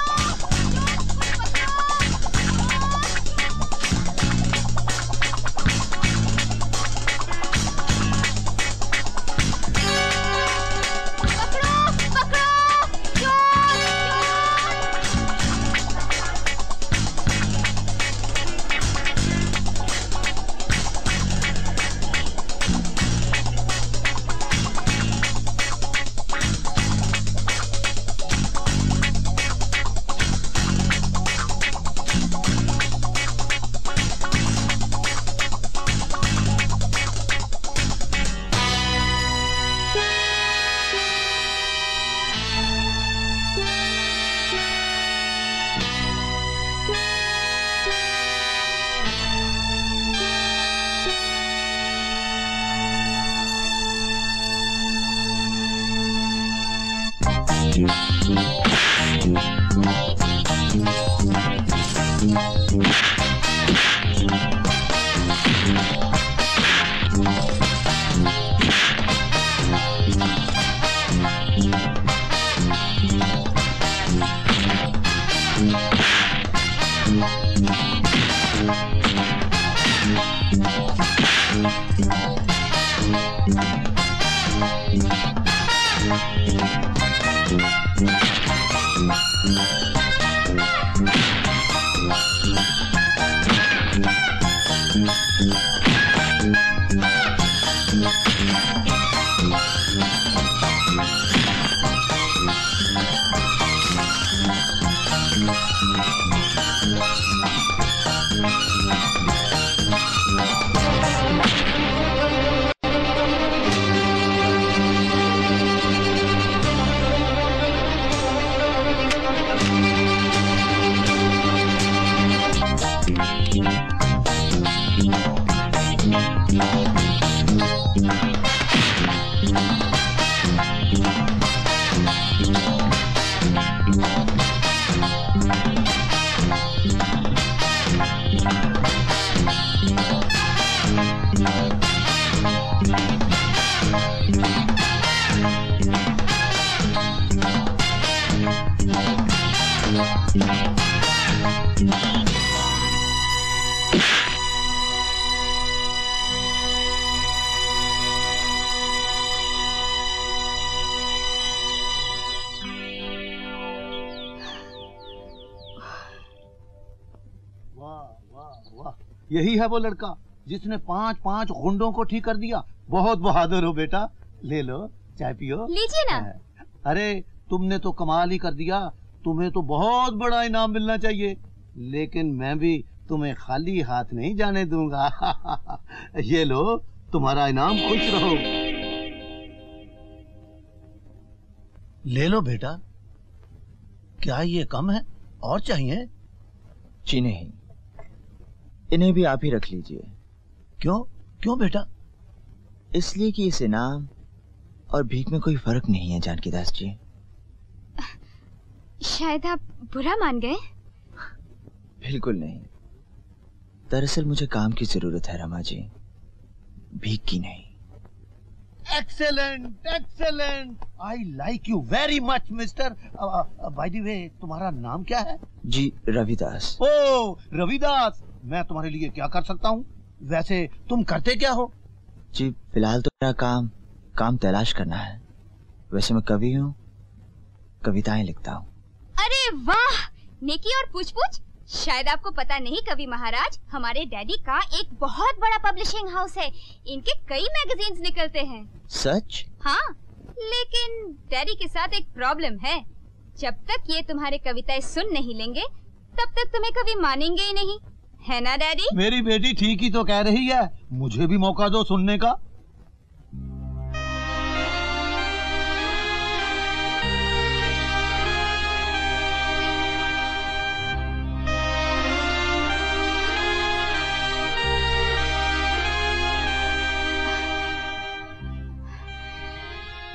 Speaker 16: यही है वो लड़का जिसने 5 गुंडों को ठीक कर दिया। बहुत बहादुर हो बेटा, ले लो चाय पियो।
Speaker 14: लीजिए ना।
Speaker 16: अरे तुमने तो कमाल ही कर दिया, तुम्हें तो बहुत बड़ा इनाम मिलना चाहिए, लेकिन मैं भी तुम्हें खाली हाथ नहीं जाने दूंगा। ये लो तुम्हारा इनाम, खुश रहो। ले लो बेटा। क्या ये कम है, और चाहिए?
Speaker 1: जी नहीं, इन्हें भी आप ही रख लीजिए।
Speaker 16: क्यों क्यों बेटा?
Speaker 1: इसलिए कि इस इनाम और भीख में कोई फर्क नहीं है जानकी दास जी।
Speaker 14: शायद आप बुरा मान गए।
Speaker 1: बिल्कुल नहीं, दरअसल मुझे काम की जरूरत है रमा जी, भीख की नहीं।
Speaker 16: Excellent excellent, I like you very much mister. By the way तुम्हारा नाम क्या है?
Speaker 1: जी रविदास।
Speaker 16: ओ रविदास, मैं तुम्हारे लिए क्या कर सकता हूँ? वैसे तुम करते क्या हो?
Speaker 1: जी फिलहाल तो मेरा काम तलाश करना है। वैसे मैं कवि हूँ, कविताएं लिखता हूँ।
Speaker 14: अरे वाह, नेकी और पूछ-पूछ। शायद आपको पता नहीं कवि महाराज, हमारे डैडी का एक बहुत बड़ा पब्लिशिंग हाउस है। इनके कई मैगजीन्स निकलते हैं।
Speaker 1: सच?
Speaker 14: हाँ, लेकिन डैडी के साथ एक प्रॉब्लम है। जब तक ये तुम्हारे कविताएं सुन नहीं लेंगे, तब तक तुम्हें कभी मानेंगे ही नहीं, है ना डैडी?
Speaker 16: मेरी बेटी ठीक ही तो कह रही है, मुझे भी मौका दो सुनने का।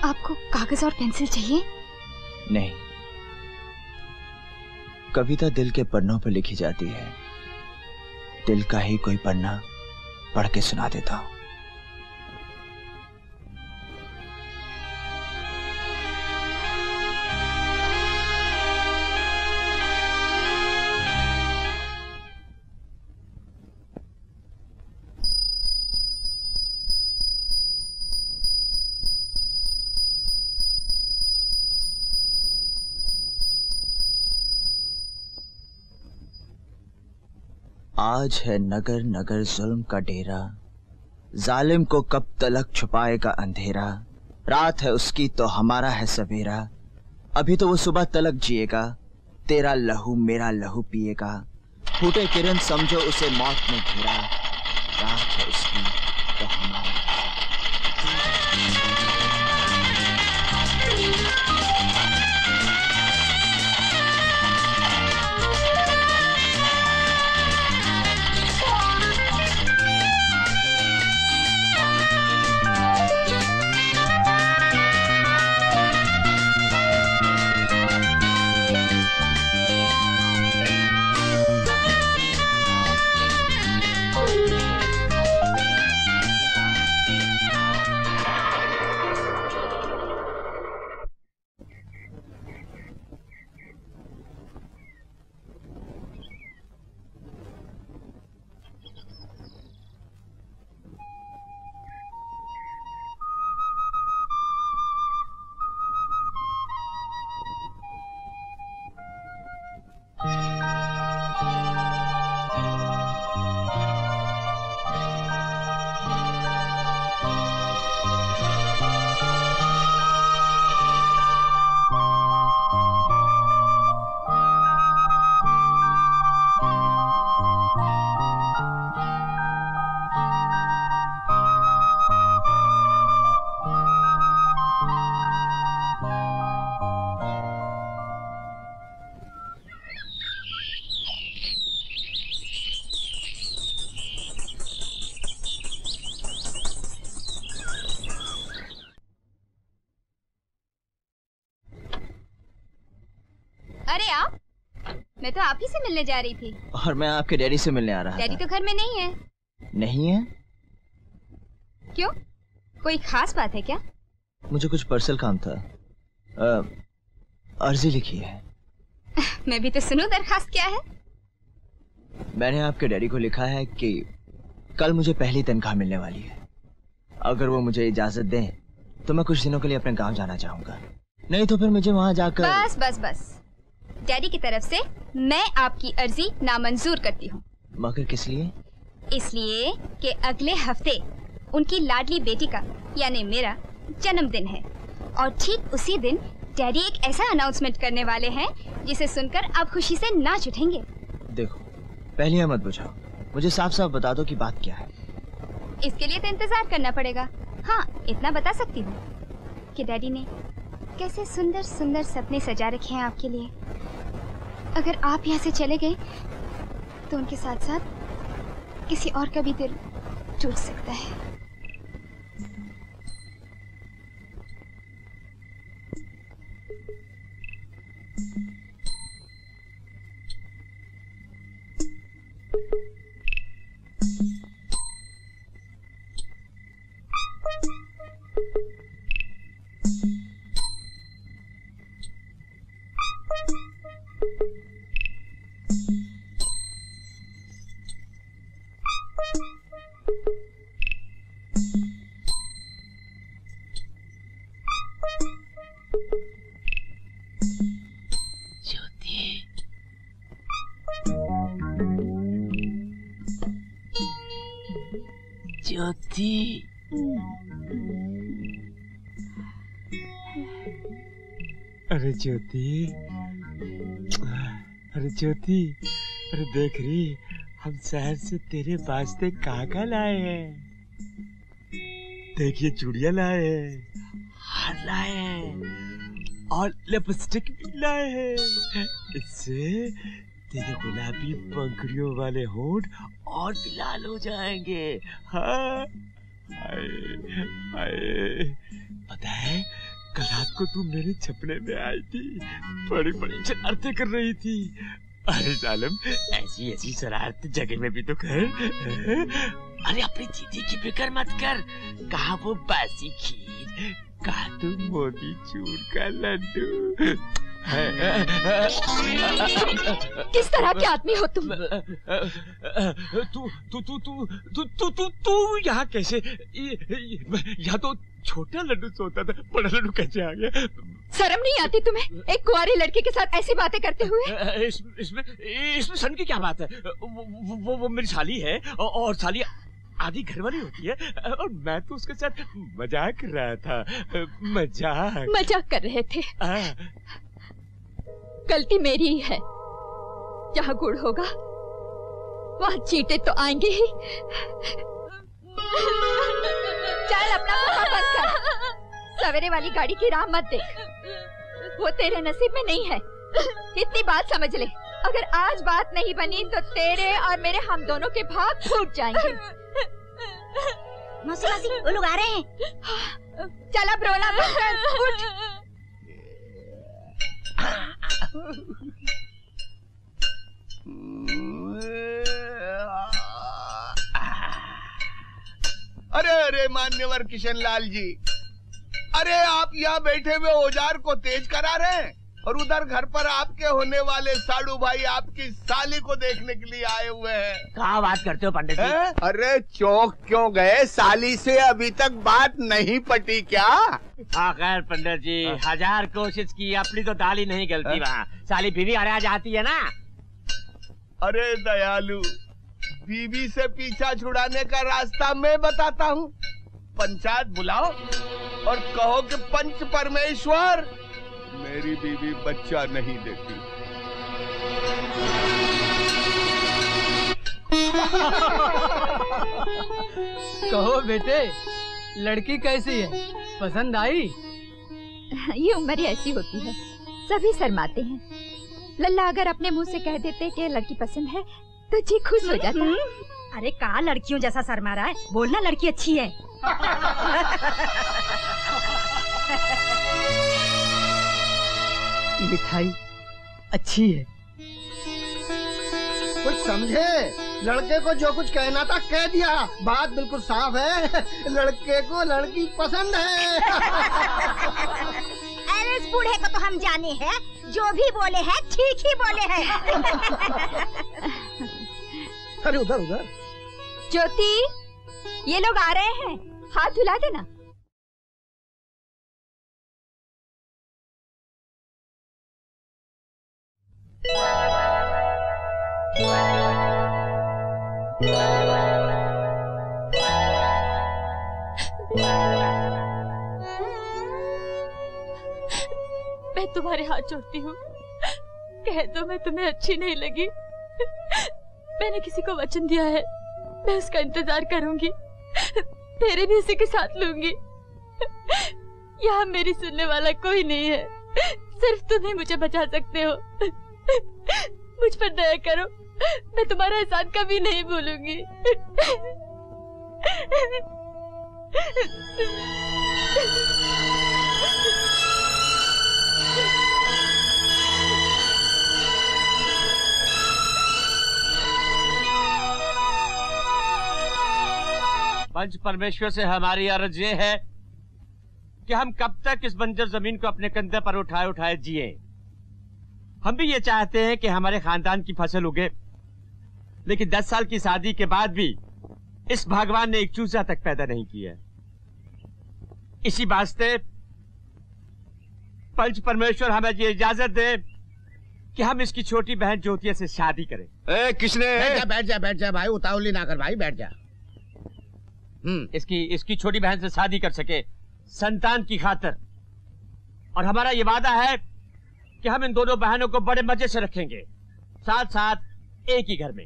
Speaker 14: आपको कागज और पेंसिल चाहिए?
Speaker 1: नहीं, कविता दिल के पन्नों पर लिखी जाती है। दिल का ही कोई पन्ना पढ़ के सुना देता हूं। आज है नगर नगर जुल्म का डेरा, जालिम को कब तलक छुपाएगा अंधेरा। रात है उसकी तो हमारा है सवेरा, अभी तो वो सुबह तलक जिएगा। तेरा लहू मेरा लहू पिएगा, फूटे किरण समझो उसे मौत में घेरा। रात है उसकी तो हमारा
Speaker 14: मैं तो आप ही से मिलने जा रही थी।
Speaker 1: और मैं आपके डैडी से मिलने आ रहा था।
Speaker 14: डैडी तो घर में नहीं है।
Speaker 1: नहीं है?
Speaker 14: क्यों? कोई खास बात है क्या?
Speaker 1: मुझे कुछ पर्सनल काम था। अर्जी लिखी है।
Speaker 14: मैं भी तो सुनूं दरखास्त क्या है?
Speaker 1: मैंने आपके डैडी को लिखा है कि कल मुझे पहली तनख्वाह मिलने वाली है। अगर वो मुझे इजाजत दें तो मैं कुछ दिनों के लिए अपने गांव जाना चाहूंगा, नहीं तो फिर मुझे वहां जाकर।
Speaker 14: बस बस बस, डैडी की तरफ से मैं आपकी अर्जी नामंजूर करती हूँ।
Speaker 1: मगर किस लिए?
Speaker 14: इसलिए कि अगले हफ्ते उनकी लाडली बेटी का यानी मेरा जन्मदिन है और ठीक उसी दिन डैडी एक ऐसा अनाउंसमेंट करने वाले हैं जिसे सुनकर आप खुशी से नाच उठेंगे।
Speaker 1: देखो, पहले मत बुझाओ, मुझे साफ साफ बता दो कि बात क्या है।
Speaker 14: इसके लिए तो इंतजार करना पड़ेगा। हाँ, इतना बता सकती हूँ कि डैडी ने कैसे सुंदर सुंदर सपने सजा रखे हैं आपके लिए। अगर आप यहाँ से चले गए तो उनके साथ साथ किसी और का भी दिल टूट सकता है।
Speaker 12: ज्योति, अरे ज्योति, अरे ज्योति, अरे देख रही, हम शहर से तेरे वास्ते काका लाए हैं। देखिए चूड़ियां लाए हैं, हार लाए हैं और लिपस्टिक भी लाए हैं। इससे तेरे गुलाबी पंखुड़ियों वाले होंठ और भी लाल हो जाएंगे। हाँ, हाय, हाय। पता है कल रात को तू मेरे छपने में आई थी, बड़ी बड़ी शरारतें कर रही थी। अरे जालिम, ऐसी ऐसी शरारत जगह में भी तो कर। अरे अपनी दीदी की फिक्र मत कर, कहा वो बासी खीर, कहा तू मोती चूर का लड्डू।
Speaker 10: किस तरह के आदमी हो तुम?
Speaker 12: तू यहाँ कैसे? यहाँ तो छोटा लड्डू सोता था, बड़ा लड्डू कैसे आ गया?
Speaker 10: शर्म नहीं आती तुम्हें एक कुंवारी लड़की के साथ ऐसी बातें करते हुए?
Speaker 12: इसमें सन की क्या बात है? वो मेरी साली है और साली आधी घरवाली होती है, और मैं तो उसके साथ मजाक कर रहा था।
Speaker 10: मजाक कर रहे थे? गलती मेरी ही है। जहाँ गुड़ होगा वहाँ चींटे तो आएंगे ही। चल अपना मुंह बंद कर, सवेरे वाली गाड़ी की राह मत देख, वो तेरे नसीब में नहीं है। इतनी बात समझ ले, अगर आज बात नहीं बनी तो तेरे और मेरे हम दोनों के भाग फूट जाएंगे।
Speaker 14: मौसी मौसी, वो लोग आ रहे हैं।
Speaker 10: चल अब रोना बंद कर, उठ।
Speaker 6: अरे अरे मान्यवर किशन लाल जी, अरे आप यहाँ बैठे हुए औजार को तेज करा रहे हैं और उधर घर पर आपके होने वाले साड़ू भाई आपकी साली को देखने के लिए आए हुए हैं।
Speaker 7: कहाँ बात करते हो पंडित जी?
Speaker 6: अरे चौक क्यों गए? साली से अभी तक बात नहीं पटी क्या?
Speaker 7: हाँ खैर पंडित जी, 1000 कोशिश की, अपनी तो दाल ही नहीं गलती। वहाँ साली बीवी आ जाती है ना।
Speaker 6: अरे दयालु, बीवी से पीछा छुड़ाने का रास्ता मैं बताता हूँ। पंचायत बुलाओ और कहो कि पंच परमेश्वर मेरी बीवी बच्चा नहीं देती।
Speaker 17: कहो बेटे, लड़की कैसी है? पसंद आई?
Speaker 10: ये उम्र ऐसी होती है, सभी शर्माते हैं। लल्ला अगर अपने मुंह से कह देते कि लड़की पसंद है तो जी खुश हो जाता है।
Speaker 14: अरे कहाँ लड़कियों जैसा शर्मा रहा है, बोलना लड़की अच्छी है।
Speaker 17: मिठाई अच्छी है।
Speaker 16: कुछ समझे? लड़के को जो कुछ कहना था कह दिया, बात बिल्कुल साफ है। लड़के को लड़की पसंद है।
Speaker 14: अरे इस बूढ़े को तो हम जाने हैं, जो भी बोले हैं ठीक ही बोले हैं।
Speaker 16: अरे उधर उधर।
Speaker 10: ज्योति, ये लोग आ रहे हैं, हाथ धुला देना।
Speaker 8: मैं तुम्हारे हाथ जोड़ती हूँ, कह दो मैं तुम्हें अच्छी नहीं लगी। मैंने किसी को वचन दिया है, मैं उसका इंतजार करूंगी, तेरे भी उसी के साथ लूंगी। यहाँ मेरी सुनने वाला कोई नहीं है, सिर्फ तुम ही मुझे बचा सकते हो। मुझ पर दया करो, मैं तुम्हारा एहसान कभी नहीं भूलूंगी।
Speaker 7: पंच परमेश्वर से हमारी अर्ज ये है कि हम कब तक इस बंजर जमीन को अपने कंधे पर उठाए उठाए जिए। हम भी ये चाहते हैं कि हमारे खानदान की फसल उगे, लेकिन 10 साल की शादी के बाद भी इस भगवान ने एक चूजा तक पैदा नहीं किया। इसी वास्ते पंच परमेश्वर हमें ये इजाजत दे कि हम इसकी छोटी बहन ज्योतिया से शादी करें।
Speaker 5: किसने?
Speaker 18: बैठ जा भाई, उतावली ना कर भाई, बैठ जा।
Speaker 7: इसकी छोटी बहन से शादी कर सके संतान की खातिर, और हमारा ये वादा है कि हम इन दोनों बहनों को बड़े मजे से रखेंगे, साथ साथ एक ही घर में।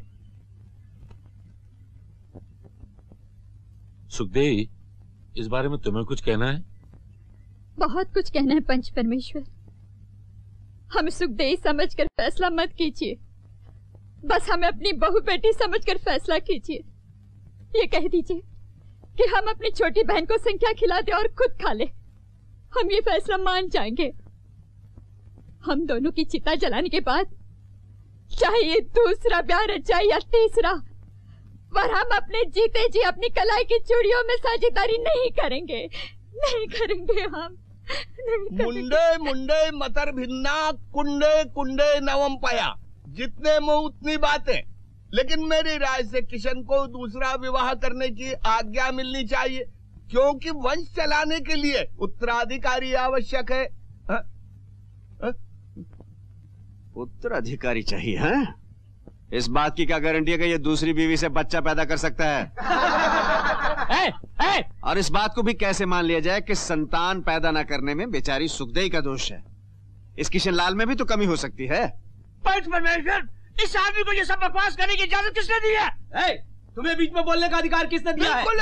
Speaker 4: सुखदेव, इस बारे में तुम्हें कुछ कहना है?
Speaker 10: बहुत कुछ कहना है पंच परमेश्वर। हमें सुखदेव समझकर फैसला मत कीजिए, बस हमें अपनी बहू बेटी समझकर फैसला कीजिए। ये कह दीजिए कि हम अपनी छोटी बहन को संख्या खिला दे और खुद खा ले,
Speaker 8: हम ये फैसला मान जाएंगे। हम दोनों की चिता जलाने के बाद चाहे ये दूसरा ब्याह रचा या तीसरा, पर हम अपने जीते जी अपनी कलाई की चूड़ियों में साझेदारी नहीं करेंगे, नहीं करेंगे हम।
Speaker 6: मुंडे मुंडे मतर भिन्ना, कुंडे कुंडे नवम पाया। जितने मुंह उतनी बातें। लेकिन मेरी राय से किशन को दूसरा विवाह करने की आज्ञा मिलनी चाहिए, क्योंकि वंश चलाने के लिए उत्तराधिकारी आवश्यक है।
Speaker 5: उत्तराधिकारी चाहिए? हैं? इस बात की क्या गारंटी है कि ये दूसरी बीवी से बच्चा पैदा कर सकता है? और इस बात को भी कैसे मान लिया जाए कि संतान पैदा न करने में बेचारी सुखदेई का दोष है? इस किशन लाल में भी तो कमी हो सकती है।
Speaker 7: परमेश्वर, इस आदमी को ये सब बकवास करने की इजाजत किसने दी है?
Speaker 11: तुम्हें बीच में बोलने का अधिकार किसने दिया है?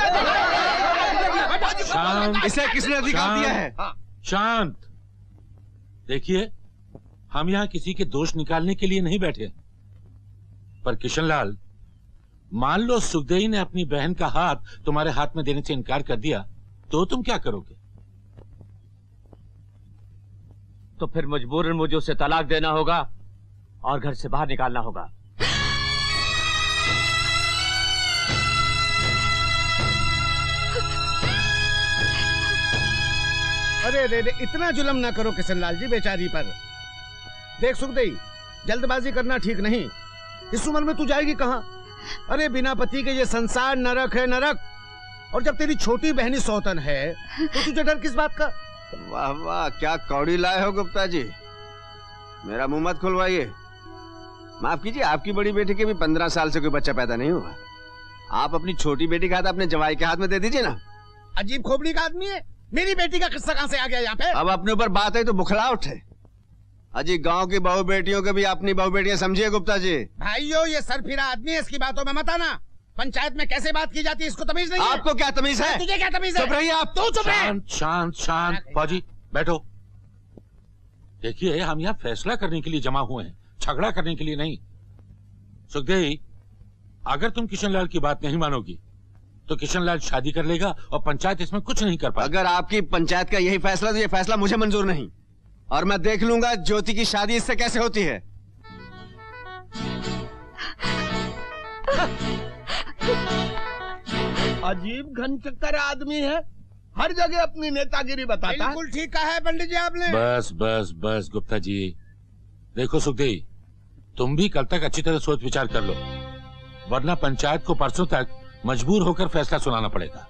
Speaker 4: शांत।
Speaker 5: इसे किसने अधिकार दिया है?
Speaker 4: शांत। देखिए, हम यहाँ किसी के दोष निकालने के लिए नहीं बैठे, पर किशनलाल, मान लो सुखदेई ने अपनी बहन का हाथ तुम्हारे हाथ में देने से इनकार कर दिया, तो तुम क्या करोगे?
Speaker 7: तो फिर मजबूरन मुझे उसे तलाक देना होगा और घर से बाहर निकालना होगा।
Speaker 18: अरे रे रे, इतना जुल्म ना करो किशनलाल जी बेचारी पर। देख सुखदेई, जल्दबाजी करना ठीक नहीं। इस उम्र में तू जाएगी कहाँ? अरे बिना पति के ये संसार नरक है, नरक। और जब तेरी छोटी बहनी सौतन है तो तुझे डर किस बात का?
Speaker 5: वाह वाह, क्या कौड़ी लाए हो गुप्ता जी। मेरा मुंह मत खुलवाइए। माफ कीजिए, आपकी बड़ी बेटी के भी 15 साल से कोई बच्चा पैदा नहीं हुआ। आप अपनी छोटी बेटी का हाथ अपने जवाई के हाथ में दे दीजिए ना।
Speaker 18: अजीब खोपड़ी का आदमी है। मेरी बेटी का किस्सा कहां से आ गया यहाँ पे?
Speaker 5: अब अपने ऊपर बात है तो बुखला उठे। अजी, गांव की बहू बेटियों के भी अपनी बहू बेटियां समझिए गुप्ता जी।
Speaker 18: भाइयों, ये सरफिरा आदमी है, इसकी बातों में मत आना। पंचायत में कैसे बात की जाती है इसको तमीज नहीं है।
Speaker 5: आपको क्या तमीज है?
Speaker 18: तुझे क्या तमीज है?
Speaker 5: चुप रहिए आप।
Speaker 18: तू चुप रहे।
Speaker 4: शांत शांत शांत। फौजी बैठो। देखिए, हम यहाँ फैसला करने के लिए जमा हुए हैं, झगड़ा करने के लिए नहीं। सुखदेई, अगर तुम किशनलाल की बात नहीं मानोगी तो किशनलाल शादी कर लेगा और पंचायत इसमें कुछ नहीं कर पाएगी।
Speaker 5: अगर आपकी पंचायत का यही फैसला, तो ये फैसला मुझे मंजूर नहीं, और मैं देख लूंगा ज्योति की शादी इससे कैसे होती है।
Speaker 6: अजीब घन चक्कर आदमी है, हर जगह अपनी नेतागिरी बताता है।
Speaker 18: बिल्कुल ठीक कहा है पंडित जी आपने।
Speaker 4: बस बस बस गुप्ता जी। देखो सुखदेई, तुम भी कल तक अच्छी तरह सोच विचार कर लो, वरना पंचायत को परसों तक मजबूर होकर फैसला सुनाना पड़ेगा।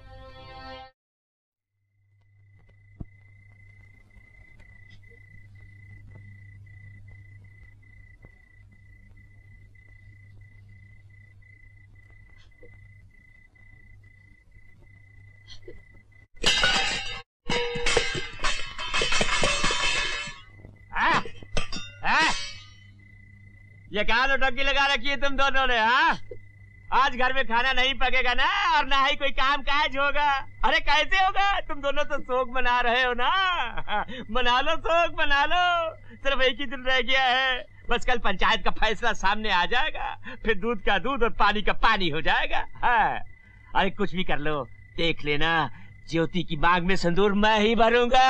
Speaker 7: ये क्या नौटंकी लगा रखी है तुम दोनों ने? हाँ, आज घर में खाना नहीं पकेगा ना, और ना ही कोई काम काज होगा। अरे कैसे होगा? तुम दोनों तो शोक मना रहे हो ना। मना लो, शोक मना लो। सिर्फ एक ही दिन रह गया है, बस कल पंचायत का फैसला सामने आ जाएगा, फिर दूध का दूध और पानी का पानी हो जाएगा। हाँ, अरे कुछ भी कर लो, देख लेना ज्योति की मांग में सिंदूर मैं ही भरूंगा।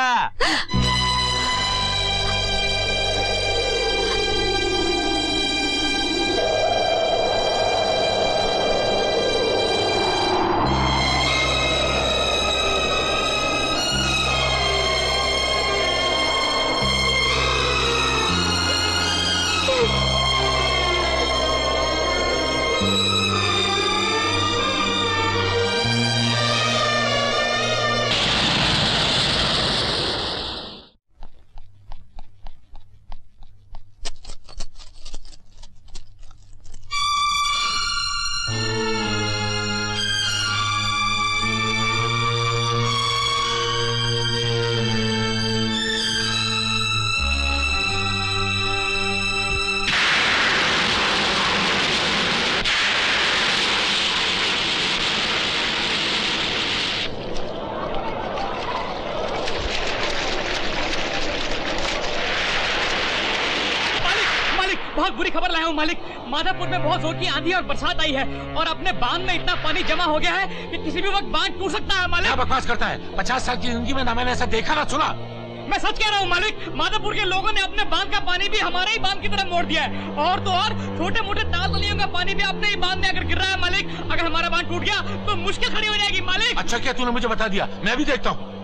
Speaker 15: बहुत बुरी खबर लाया हूँ मालिक। माधवपुर में बहुत जोर की आंधी और बरसात आई है और अपने बांध में इतना पानी जमा हो गया है कि किसी भी वक्त बांध टूट सकता है मालिक।
Speaker 4: क्या बकवास करता है? 50 साल की जिंदगी में ना मैंने ऐसा देखा ना सुना।
Speaker 15: मैं सच कह रहा हूँ मालिक, माधोपुर के लोगों ने अपने बांध का पानी भी हमारे ही बांध की तरफ मोड़ दिया है, और तो और छोटे मोटे ताल तलियों का पानी भी अपने ही बांध में आकर गिर रहा है मालिक। अगर हमारा बांध टूट गया तो मुश्किल खड़ी हो जाएगी मालिक।
Speaker 4: अच्छा क्या तूने मुझे बता दिया, मैं भी देखता हूँ।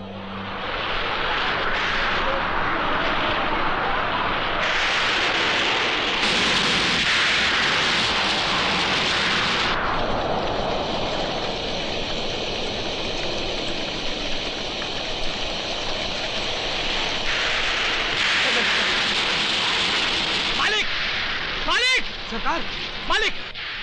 Speaker 15: सरकार, मालिक।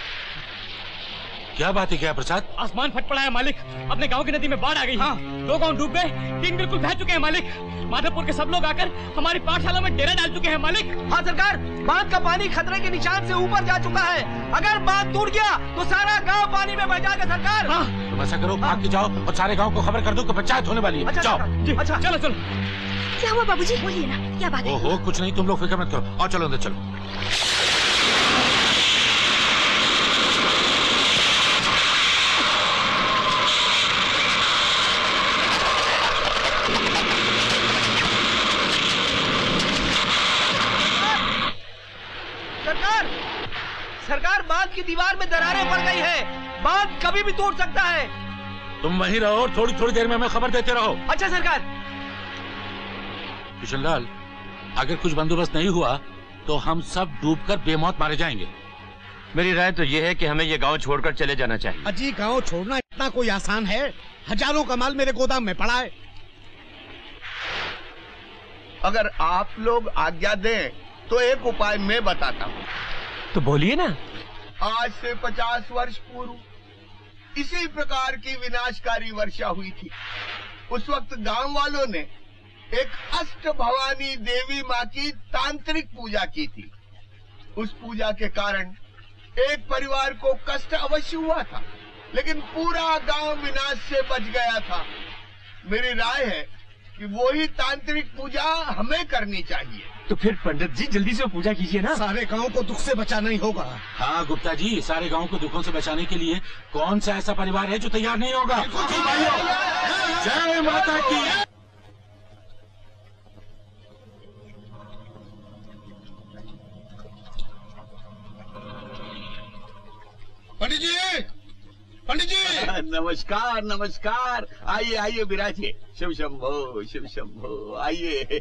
Speaker 4: क्या बात है क्या प्रसाद?
Speaker 15: आसमान फट पड़ा है मालिक, अपने गांव की नदी में बाढ़ आ गई। हाँ। 2 गांव डूब गए, 3 बिल्कुल बह चुके हैं मालिक। माधोपुर के सब लोग आकर हमारी पाठशाला में डेरा डाल चुके हैं मालिक।
Speaker 11: हाँ सरकार, बांध का पानी खतरे के निशान से ऊपर जा चुका है। अगर बांध टूट गया तो सारा गांव पानी में बह जाएगा सरकार।
Speaker 4: हाँ। तुम ऐसा करो, भाग के जाओ और सारे गाँव को खबर कर दो कि पंचायत होने वाली है।
Speaker 11: अच्छा,
Speaker 4: जाओ।
Speaker 11: अच्छा
Speaker 15: चलो चलो।
Speaker 2: क्या हुआ बाबूजी, बोलिए ना, क्या बात है?
Speaker 4: ओहो कुछ नहीं, तुम लोग फिक्र मत करो, और चलो अंदर चलो।
Speaker 11: सरकार, बांध की दीवार में दरारें पड़ गई है, बांध कभी भी टूट सकता है।
Speaker 4: तुम वहीं रहो और थोड़ी थोड़ी देर में हमें खबर देते रहो।
Speaker 11: अच्छा सरकार।
Speaker 4: किशनलाल, अगर कुछ बंदोबस्त नहीं हुआ तो हम सब डूबकर बेमौत मारे जाएंगे।
Speaker 7: मेरी राय तो यह है कि हमें ये गांव छोड़कर चले जाना चाहिए।
Speaker 18: अजी, गांव छोड़ना इतना कोई आसान है? हजारों का माल मेरे गोदाम में पड़ा है।
Speaker 6: अगर आप लोग आज्ञा दें तो एक उपाय मैं बताता हूँ।
Speaker 7: तो बोलिए ना।
Speaker 6: आज से 50 वर्ष पूर्व इसी प्रकार की विनाशकारी वर्षा हुई थी। उस वक्त गांव वालों ने एक अष्ट भवानी देवी माँ की तांत्रिक पूजा की थी। उस पूजा के कारण एक परिवार को कष्ट अवश्य हुआ था, लेकिन पूरा गांव विनाश से बच गया था। मेरी राय है कि वही तांत्रिक पूजा हमें करनी चाहिए।
Speaker 7: तो फिर पंडित जी जल्दी से पूजा कीजिए ना।
Speaker 18: सारे गांव को दुख से बचाना ही होगा।
Speaker 4: हाँ गुप्ता जी, सारे गांव को दुखों से बचाने के लिए कौन सा ऐसा परिवार है जो तैयार नहीं होगा? जय माता की।
Speaker 18: पंडित जी, पंडित जी।
Speaker 5: नमस्कार नमस्कार, आइए आइए विराजिए। शिव शंभो शिव शंभो, आइए।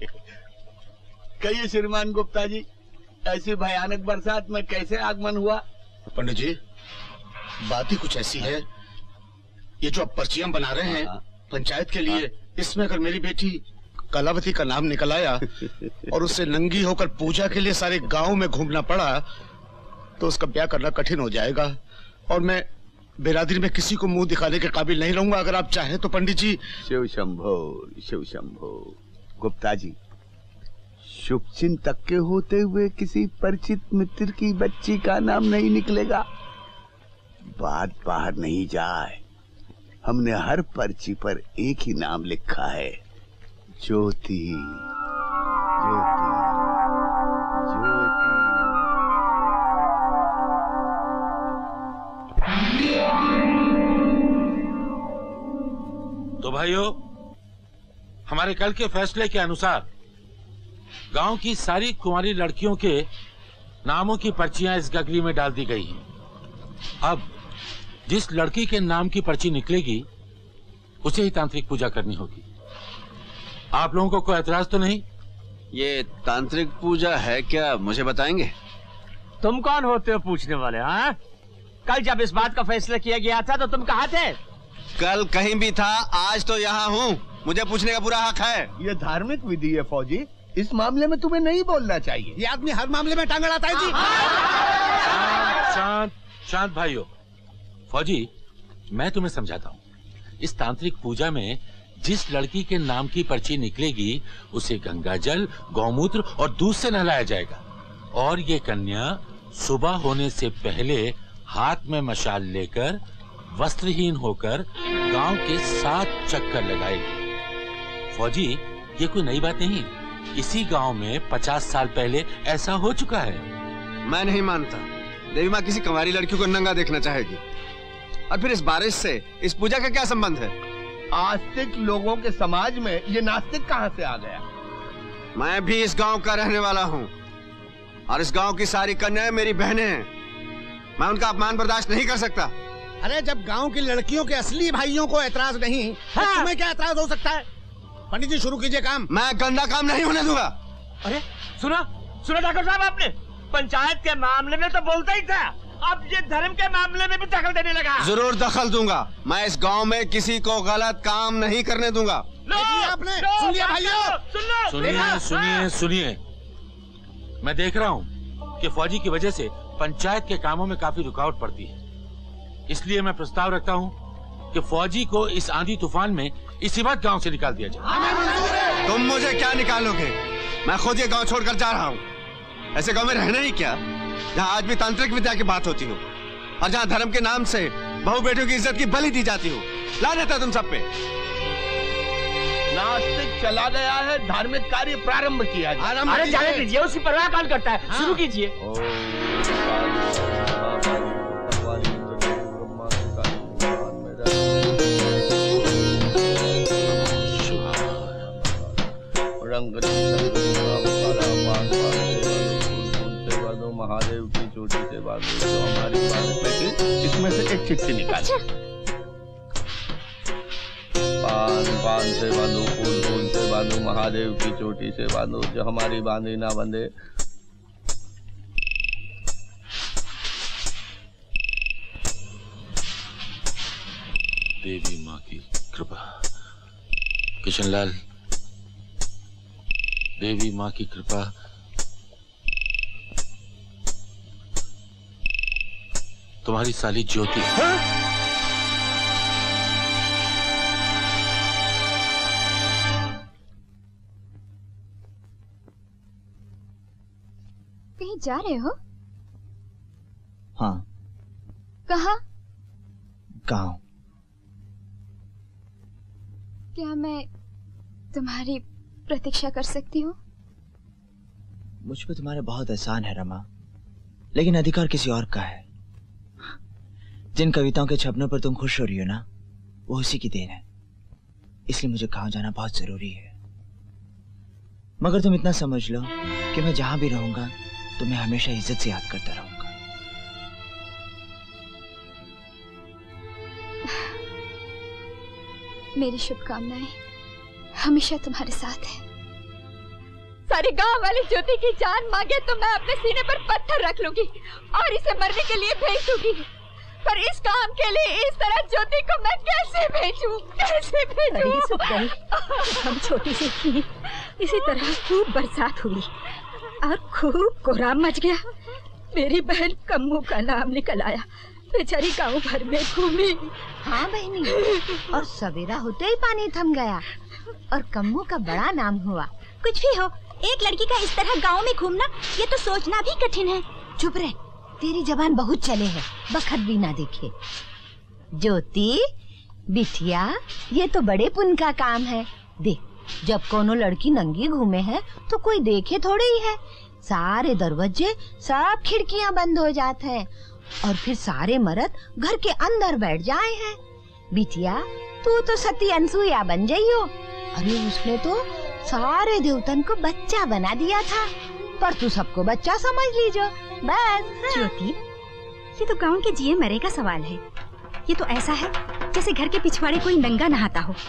Speaker 5: कहिए श्रीमान गुप्ता जी, ऐसी भयानक बरसात में कैसे आगमन हुआ?
Speaker 18: पंडित जी, बात ही कुछ ऐसी है, ये जो आप पर्चियां बना रहे हैं पंचायत के लिए, इसमें अगर मेरी बेटी कलावती का नाम निकल आया और उससे नंगी होकर पूजा के लिए सारे गांव में घूमना पड़ा तो उसका ब्याह करना कठिन हो जाएगा और मैं बिरादरी में किसी को मुंह दिखाने के काबिल नहीं रहूंगा। अगर आप चाहें तो पंडित जी।
Speaker 5: शिव शंभो शिव शंभो। गुप्ता जी, शुभ चिंतक के होते हुए किसी परिचित मित्र की बच्ची का नाम नहीं निकलेगा। बात बाहर नहीं जाए, हमने हर पर्ची पर एक ही नाम लिखा है, ज्योति ज्योति ज्योति।
Speaker 4: तो भाइयों, हमारे कल के फैसले के अनुसार गांव की सारी कुंवारी लड़कियों के नामों की पर्चियां इस गगरी में डाल दी गई हैं। अब जिस लड़की के नाम की पर्ची निकलेगी उसे ही तांत्रिक पूजा करनी होगी। आप लोगों को कोई एतराज तो नहीं?
Speaker 5: ये तांत्रिक पूजा है क्या, मुझे बताएंगे?
Speaker 7: तुम कौन होते हो पूछने वाले? हाँ, कल जब इस बात का फैसला किया गया था तो तुम कहाँ थे?
Speaker 5: कल कहीं भी था, आज तो यहाँ हूँ। मुझे पूछने का पूरा हक है।
Speaker 6: ये धार्मिक विधि है फौजी, इस मामले में तुम्हें नहीं बोलना चाहिए।
Speaker 18: ये आदमी हर मामले में टांग अड़ाता है जी।
Speaker 4: शांत शांत भाइयों। फौजी, मैं तुम्हें समझाता हूँ। इस तांत्रिक पूजा में जिस लड़की के नाम की पर्ची निकलेगी उसे गंगा जल, गौमूत्र और दूध से नहलाया जाएगा और ये कन्या सुबह होने से पहले हाथ में मशाल लेकर वस्त्रहीन होकर गांव के 7 चक्कर लगाएगी। फौजी, ये कोई नई बात नहीं, इसी गांव में 50 साल पहले ऐसा हो चुका है।
Speaker 5: मैं नहीं मानता। देवी माँ किसी कुंवारी लड़की को नंगा देखना चाहेगी। और फिर इस बारिश से इस पूजा का क्या संबंध है?
Speaker 6: आस्तिक लोगों के समाज में ये नास्तिक कहाँ से आ गया?
Speaker 5: मैं भी इस गांव का रहने वाला हूँ और इस गांव की सारी कन्याएं मेरी बहनें हैं। मैं उनका अपमान बर्दाश्त नहीं कर सकता।
Speaker 18: अरे जब गांव की लड़कियों के असली भाइयों को एतराज नहीं, तो तुम्हें क्या एतराज हो सकता है? पंडित जी शुरू कीजिए काम।
Speaker 5: मैं गंदा काम नहीं होने दूंगा।
Speaker 7: अरे सुना डॉक्टर साहब, आपने पंचायत के मामले में तो बोलता ही था, अब ये धर्म के मामले में भी दखल देने लगा।
Speaker 5: जरूर दखल दूंगा। मैं इस गांव में किसी को गलत काम नहीं करने दूंगा।
Speaker 18: आपने सुन लिया भाइयों?
Speaker 4: सुनिए। मैं देख रहा हूँ कि फौजी की वजह से पंचायत के कामों में काफी रुकावट पड़ती है, इसलिए मैं प्रस्ताव रखता हूँ कि फौजी को इस आंधी तूफान में इसी वक्त गांव से निकाल दिया जाए।
Speaker 5: तुम मुझे क्या निकालोगे? मैं खुद ये गांव छोड़कर जा रहा हूँ। ऐसे गांव में रहना ही क्या जहाँ आज भी तांत्रिक विद्या की बात होती हो और जहाँ धर्म के नाम से बहू बेटियों की इज्जत की बलि दी जाती हो। लानत है तुम सब पे।
Speaker 6: नास्तिक चला गया है, धार्मिक कार्य प्रारंभ किया जाए।
Speaker 7: अरे जाने दीजिए, उसी पर कॉल करता है। शुरू कीजिए।
Speaker 6: महादेव की चोटी से बांधो तो हमारी बात। इसमें से एक चिट्ठी निकाल। पान से बांधो, फूल से बांधो, महादेव की चोटी से बांधो, जो हमारी बांधी ना बंधे।
Speaker 4: देवी माँ की कृपा। किशनलाल, देवी माँ की कृपा। तुम्हारी साली ज्योति।
Speaker 14: कहीं जा रहे हो?
Speaker 1: हाँ।
Speaker 14: कहाँ?
Speaker 1: गाँव।
Speaker 14: क्या मैं तुम्हारी प्रतीक्षा कर सकती हूँ?
Speaker 1: मुझ पे तुम्हारे बहुत एहसान है रमा, लेकिन अधिकार किसी और का है। जिन कविताओं के छपने पर तुम खुश हो रही हो ना, वो उसी की देन है। इसलिए मुझे गांव जाना बहुत जरूरी है। मगर तुम इतना समझ लो कि मैं जहां भी रहूंगा तुम्हें हमेशा इज्जत से याद करता रहूंगा।
Speaker 14: मेरी शुभकामनाएं हमेशा तुम्हारे साथ है। सारे गांव वाली ज्योति की जान मांगे तो मैं अपने सीने पर पत्थर रख लूंगी और इसे मरने के लिए भेज दूंगी, पर इस काम के लिए इस तरह ज्योति को मैं कैसे भेजूं? कैसे भेजूं?
Speaker 19: हम छोटी सी थी, इसी तरह खूब बरसात हुई और खूब कोहराम मच गया। मेरी बहन कम्मू का नाम निकल आया, बेचारी गांव भर में घूमी।
Speaker 20: हाँ बहनी, और सवेरा होते ही पानी थम गया और कम्मू का बड़ा नाम हुआ।
Speaker 19: कुछ भी हो, एक लड़की का इस तरह गांव में घूमना, ये तो सोचना भी कठिन है।
Speaker 20: चुप रहे, तेरी जबान बहुत चले है, बखत भी ना देखे। ज्योति बिटिया, ये तो बड़े पुण्य का काम है। देख, जब कोनो लड़की नंगी घूमे है तो कोई देखे थोड़े ही है। सारे दरवाजे, सब खिड़कियां बंद हो जाते हैं और फिर सारे मर्द घर के अंदर बैठ जाए हैं। बिटिया, तू तो सती अनसुईया बन जाइयो। अरे उसने तो सारे देवतन को बच्चा बना दिया था, पर तू सबको बच्चा समझ लीजो बस।
Speaker 19: ज्योति, ये तो गांव के जिए मरे का सवाल है। ये तो ऐसा है जैसे घर के पिछवाड़े कोई नंगा नहाता हो।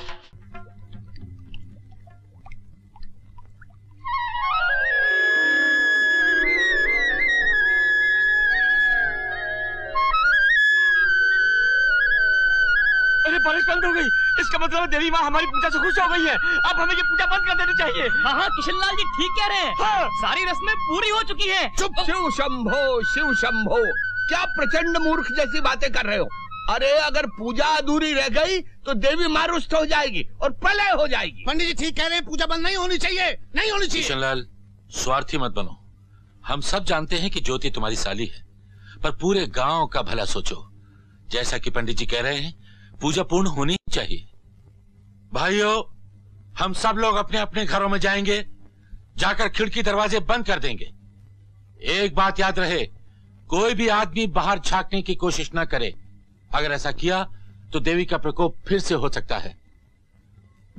Speaker 7: अरे बारिश बंद हो गई, इसका मतलब देवी माँ हमारी पूजा से खुश हो गई है। अब हमें ये पूजा बंद कर देनी चाहिए।
Speaker 15: हाँ किशनलाल जी ठीक कह रहे हैं।
Speaker 6: हाँ।
Speaker 15: सारी रस्में पूरी हो चुकी हैं।
Speaker 6: चुप। शिव शंभो, शिव शंभो, क्या प्रचंड मूर्ख जैसी बातें कर रहे हो? अरे अगर पूजा अधूरी रह गई तो देवी माँ रुष्ट हो जाएगी और प्रलय हो जाएगी।
Speaker 18: पंडित जी ठीक कह रहे हैं, पूजा बंद नहीं होनी चाहिए, नहीं होनी चाहिए।
Speaker 4: किशनलाल, स्वार्थी मत बनो। हम सब जानते हैं कि ज्योति तुम्हारी साली है, पर पूरे गांव का भला सोचो। जैसा कि पंडित जी कह रहे हैं, पूजा पूर्ण होनी चाहिए। भाइयों, हम सब लोग अपने अपने घरों में जाएंगे, जाकर खिड़की दरवाजे बंद कर देंगे। एक बात याद रहे, कोई भी आदमी बाहर झांकने की कोशिश न करे। अगर ऐसा किया तो देवी का प्रकोप फिर से हो सकता है।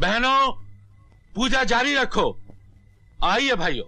Speaker 4: बहनों, पूजा जारी रखो। आइए भाइयों।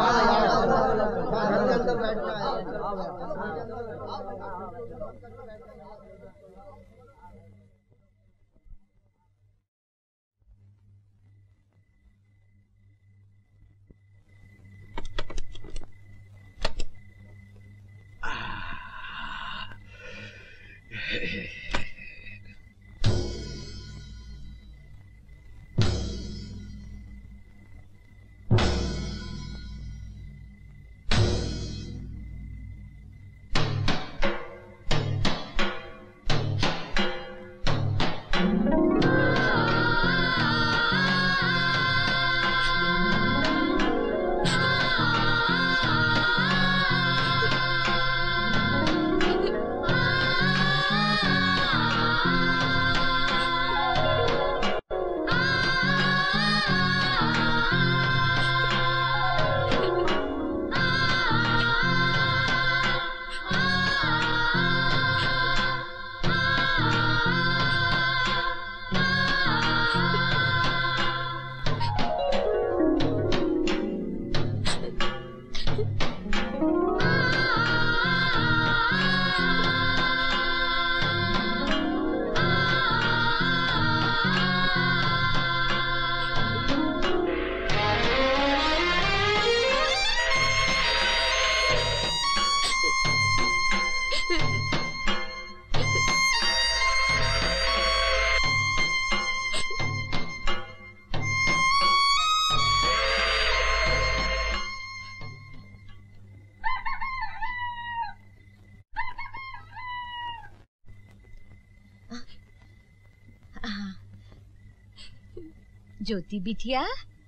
Speaker 20: ज्योति बिटिया,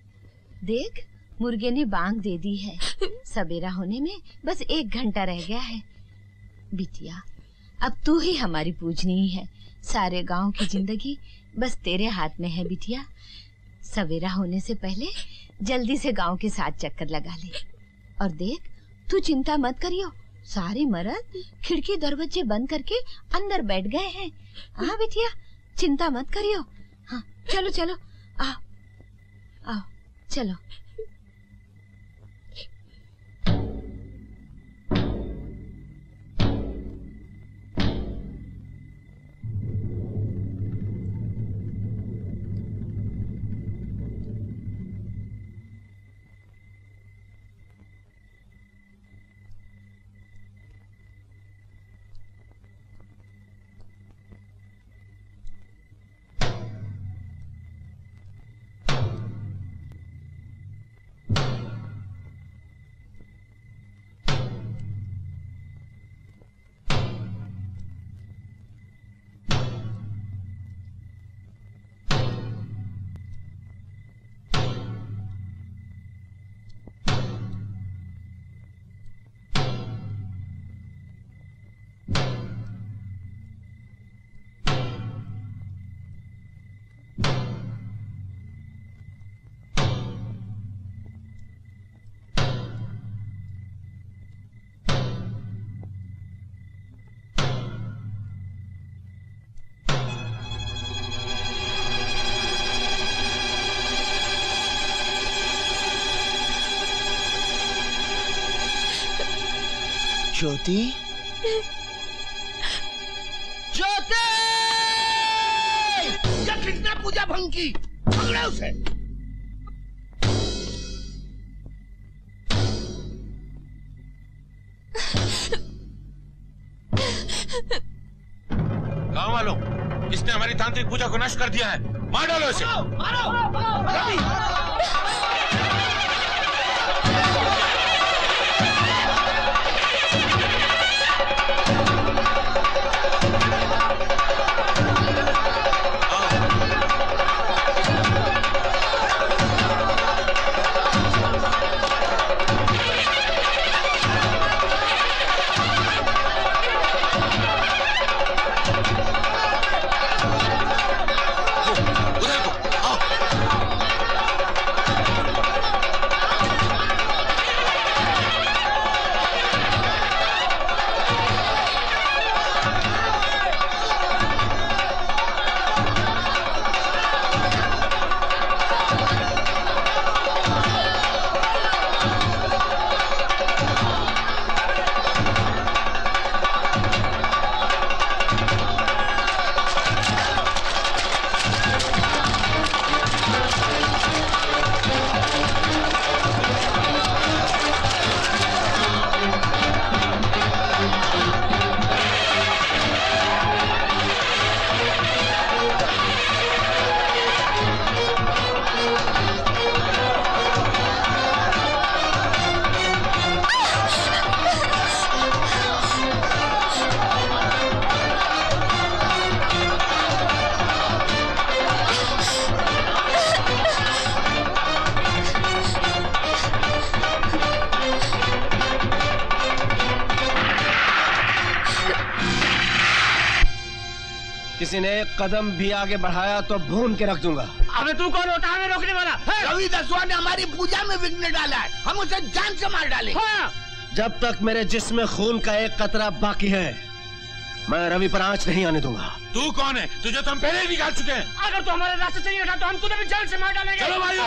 Speaker 20: देख मुर्गे ने बांग दे दी है। सवेरा होने में बस 1 घंटा रह गया है। बिटिया, अब तू ही हमारी पूजनी है। सारे गांव की जिंदगी बस तेरे हाथ में है बिटिया। सवेरा होने से पहले जल्दी से गांव के 7 चक्कर लगा ले। और देख, तू चिंता मत करियो, सारे मर्द खिड़की दरवाजे बंद करके अंदर बैठ गए हैं। हाँ बिटिया, चिंता मत करियो। हाँ चलो चलो, आओ आओ चलो।
Speaker 1: ज्योति, ज्योति!
Speaker 6: क्या कितना पूजा भंग की, पकड़ो उसे।
Speaker 4: गांव वालों, इसने हमारी तांत्रिक पूजा को नष्ट कर दिया है। मार डालो इसे।
Speaker 6: मारो।
Speaker 18: किसी ने एक कदम भी आगे बढ़ाया तो भून के रख दूंगा।
Speaker 7: अबे तू कौन होता है हमें रोकने वाला?
Speaker 6: रवि दसवा ने हमारी पूजा में विघ्न डाला है, हम उसे जान से मार डालें।
Speaker 7: हाँ।
Speaker 18: जब तक मेरे जिस्म में खून का एक कतरा बाकी है, मैं रवि पर आंच नहीं आने दूंगा।
Speaker 4: तू कौन है? तुझे तो हम पहले ही निकाल चुके हैं।
Speaker 7: अगर तू हमारे रास्ते से नहीं हटा तो हम तुझे भी जान से मार डालेंगे।
Speaker 4: चलो भाइयों।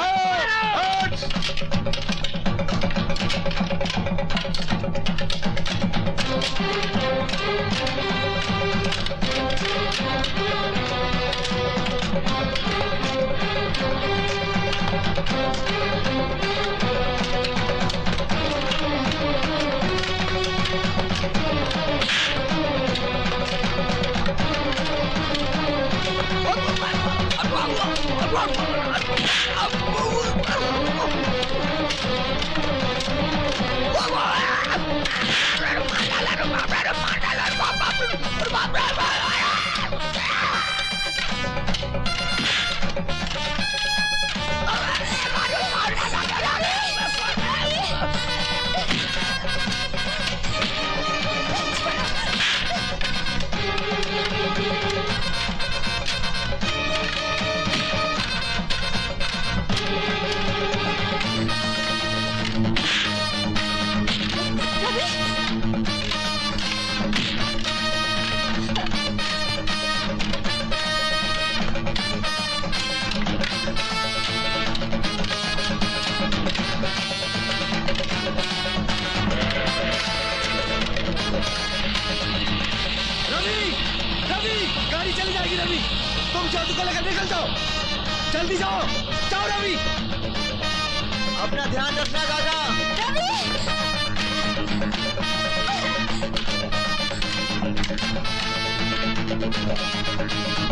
Speaker 18: जल्दी जाओ, जाओ रवि।
Speaker 1: अपना ध्यान रखना दादा।
Speaker 18: रवि।